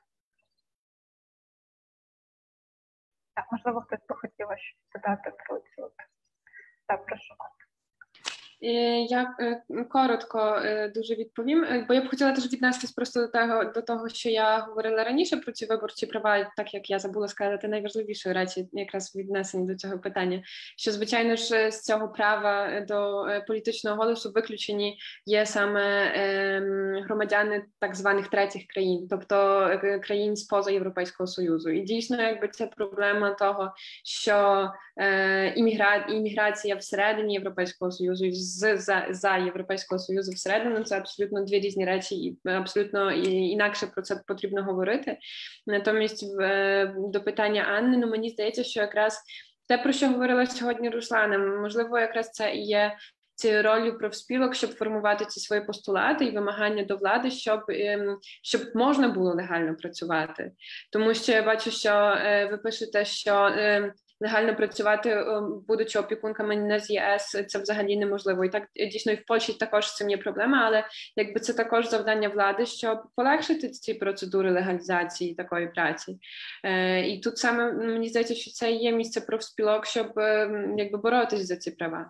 Так, можливо, хтось би хотів щось додати про цю. Так, прошу вас. Я коротко дуже відповім, бо я б хотіла теж віднестись просто до того, що я говорила раніше про ці виборчі права, так як я забула сказати найважливішої речі, якраз віднесені до цього питання, що, звичайно ж, з цього права до політичного голосу виключені є саме громадяни так званих третіх країн, тобто країн з-поза Європейського Союзу. І дійсно, це проблема того, що імміграція всередині Європейського Союзу і за Європейського Союзу всередину, це абсолютно 2 різні речі, і абсолютно інакше про це потрібно говорити. Натомість, до питання Анни, мені здається, що якраз те, про що говорила сьогодні Руслана, можливо, якраз це і є цією ролью профспілок, щоб формувати ці свої постулати і вимагання до влади, щоб можна було легально працювати. Тому що я бачу, що ви пишете, що легально працювати, будучи опікунками не з ЄС, це взагалі неможливо. І так, дійсно, і в Польщі також з цим є проблема, але це також завдання влади, щоб полегшити ці процедури легалізації такої праці. І тут саме, мені здається, що це є місце профспілок, щоб боротись за ці права.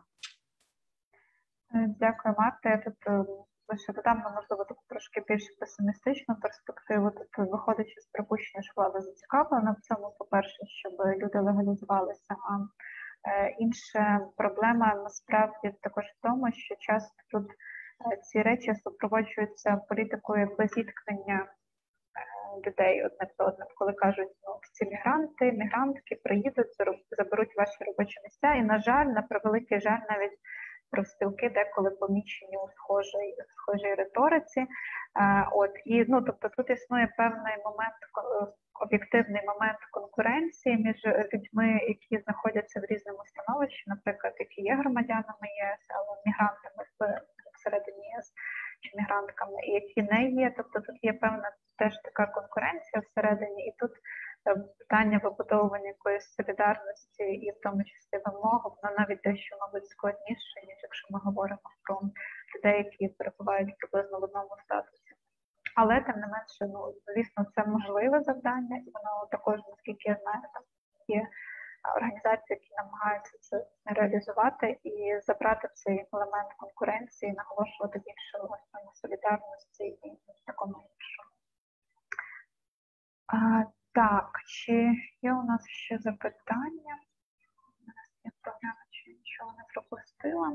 Дякую, Марта. Я тут лише додам, можливо, таку трошки більш песимістичну перспективу. Тут, виходячи з припущення, що влада зацікавлена в цьому, по-перше, щоб люди легалізувалися, а інша проблема насправді також в тому, що часто тут ці речі супроводжуються політикою зіткнення людей одне з одним, коли кажуть, ці мігрантки приїдуть, заберуть ваші робочі місця, і, на превеликий жаль, навіть профспілки деколи помічені у схожій риториці. Тобто тут існує певний момент, об'єктивний момент конкуренції між людьми, які знаходяться в різному становищі, наприклад, які є громадянами ЄС, але мігрантами всередині ЄС, чи мігрантками, і які не є. Тобто тут є певна теж така конкуренція всередині, і тут питання вибудовування якоїсь солідарності і в тому числі вимог, воно навіть дещо, мабуть, складніше, ніж якщо ми говоримо про людей, які перебувають приблизно в одному статусі. Але, тим не менше, звісно, це можливе завдання, і воно також, наскільки я знаю, там є організації, які намагаються це реалізувати і забрати цей елемент конкуренції, наголошувати більше власне на солідарності і такому іншому. Так, чи є у нас ще запитання? Я впевнена, чи нічого не пропустила.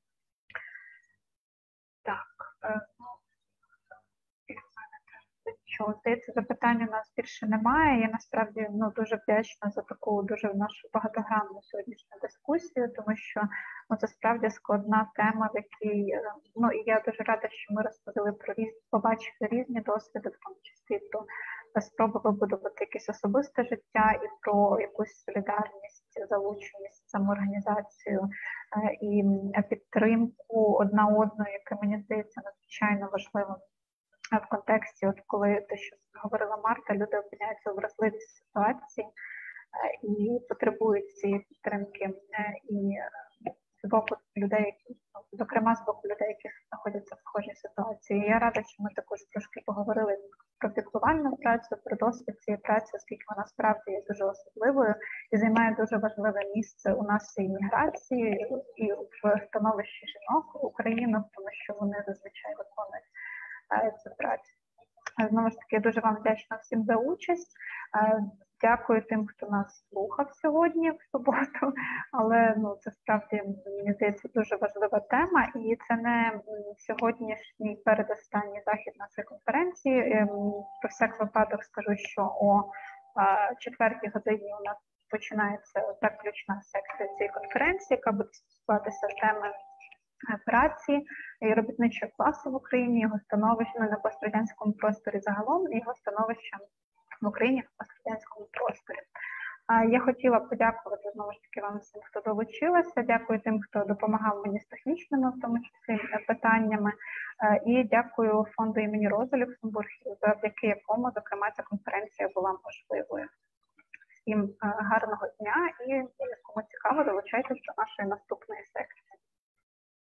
Так, і в мене теж що, здається, запитань у нас більше немає. Я насправді дуже вдячна за таку дуже нашу багатогранну сьогоднішню дискусію, тому що це справді складна тема, в якій і я дуже рада, що ми розповіли про побачили різні досвіди, в тому числі про спроби вибудувати якесь особисте життя і про якусь солідарність, залученість, самоорганізацію і підтримку одна одної, яке, мені здається, надзвичайно важливим в контексті, коли те, що говорила Марта, люди опиняються у вразливій ситуації і потребують цієї підтримки і з боку людей, зокрема з боку людей, які знаходяться в схожій ситуації. Я рада, що ми також трошки поговорили про піклувальну працю, про досвід цієї праці, оскільки вона справді є дуже особливою і займає дуже важливе місце у нас і міграції, і в становищі жінок України, тому що вони зазвичай виконують цю працю. Знову ж таки, дуже вам вдячна всім за участь. Дякую тим, хто нас слухав сьогодні в суботу, але це справді, мені здається, дуже важлива тема, і це не сьогоднішній передостанній захід нашої конференції. Про всяк випадок скажу, що о 4-й годині у нас починається заключна секція цієї конференції, яка буде стосуватися теми праці і робітничого класу в Україні, його становища на пострадянському просторі загалом, і його становища в Україні в пострадянському просторі. Я хотіла подякувати знову ж таки вам всім, хто долучилася. Дякую тим, хто допомагав мені з технічними, в тому числі, питаннями. І дякую фонду імені Роза Люксембург, завдяки якому, зокрема, ця конференція була можливою. Всім гарного дня і, кому цікаво, долучайтесь до нашої наступної секції.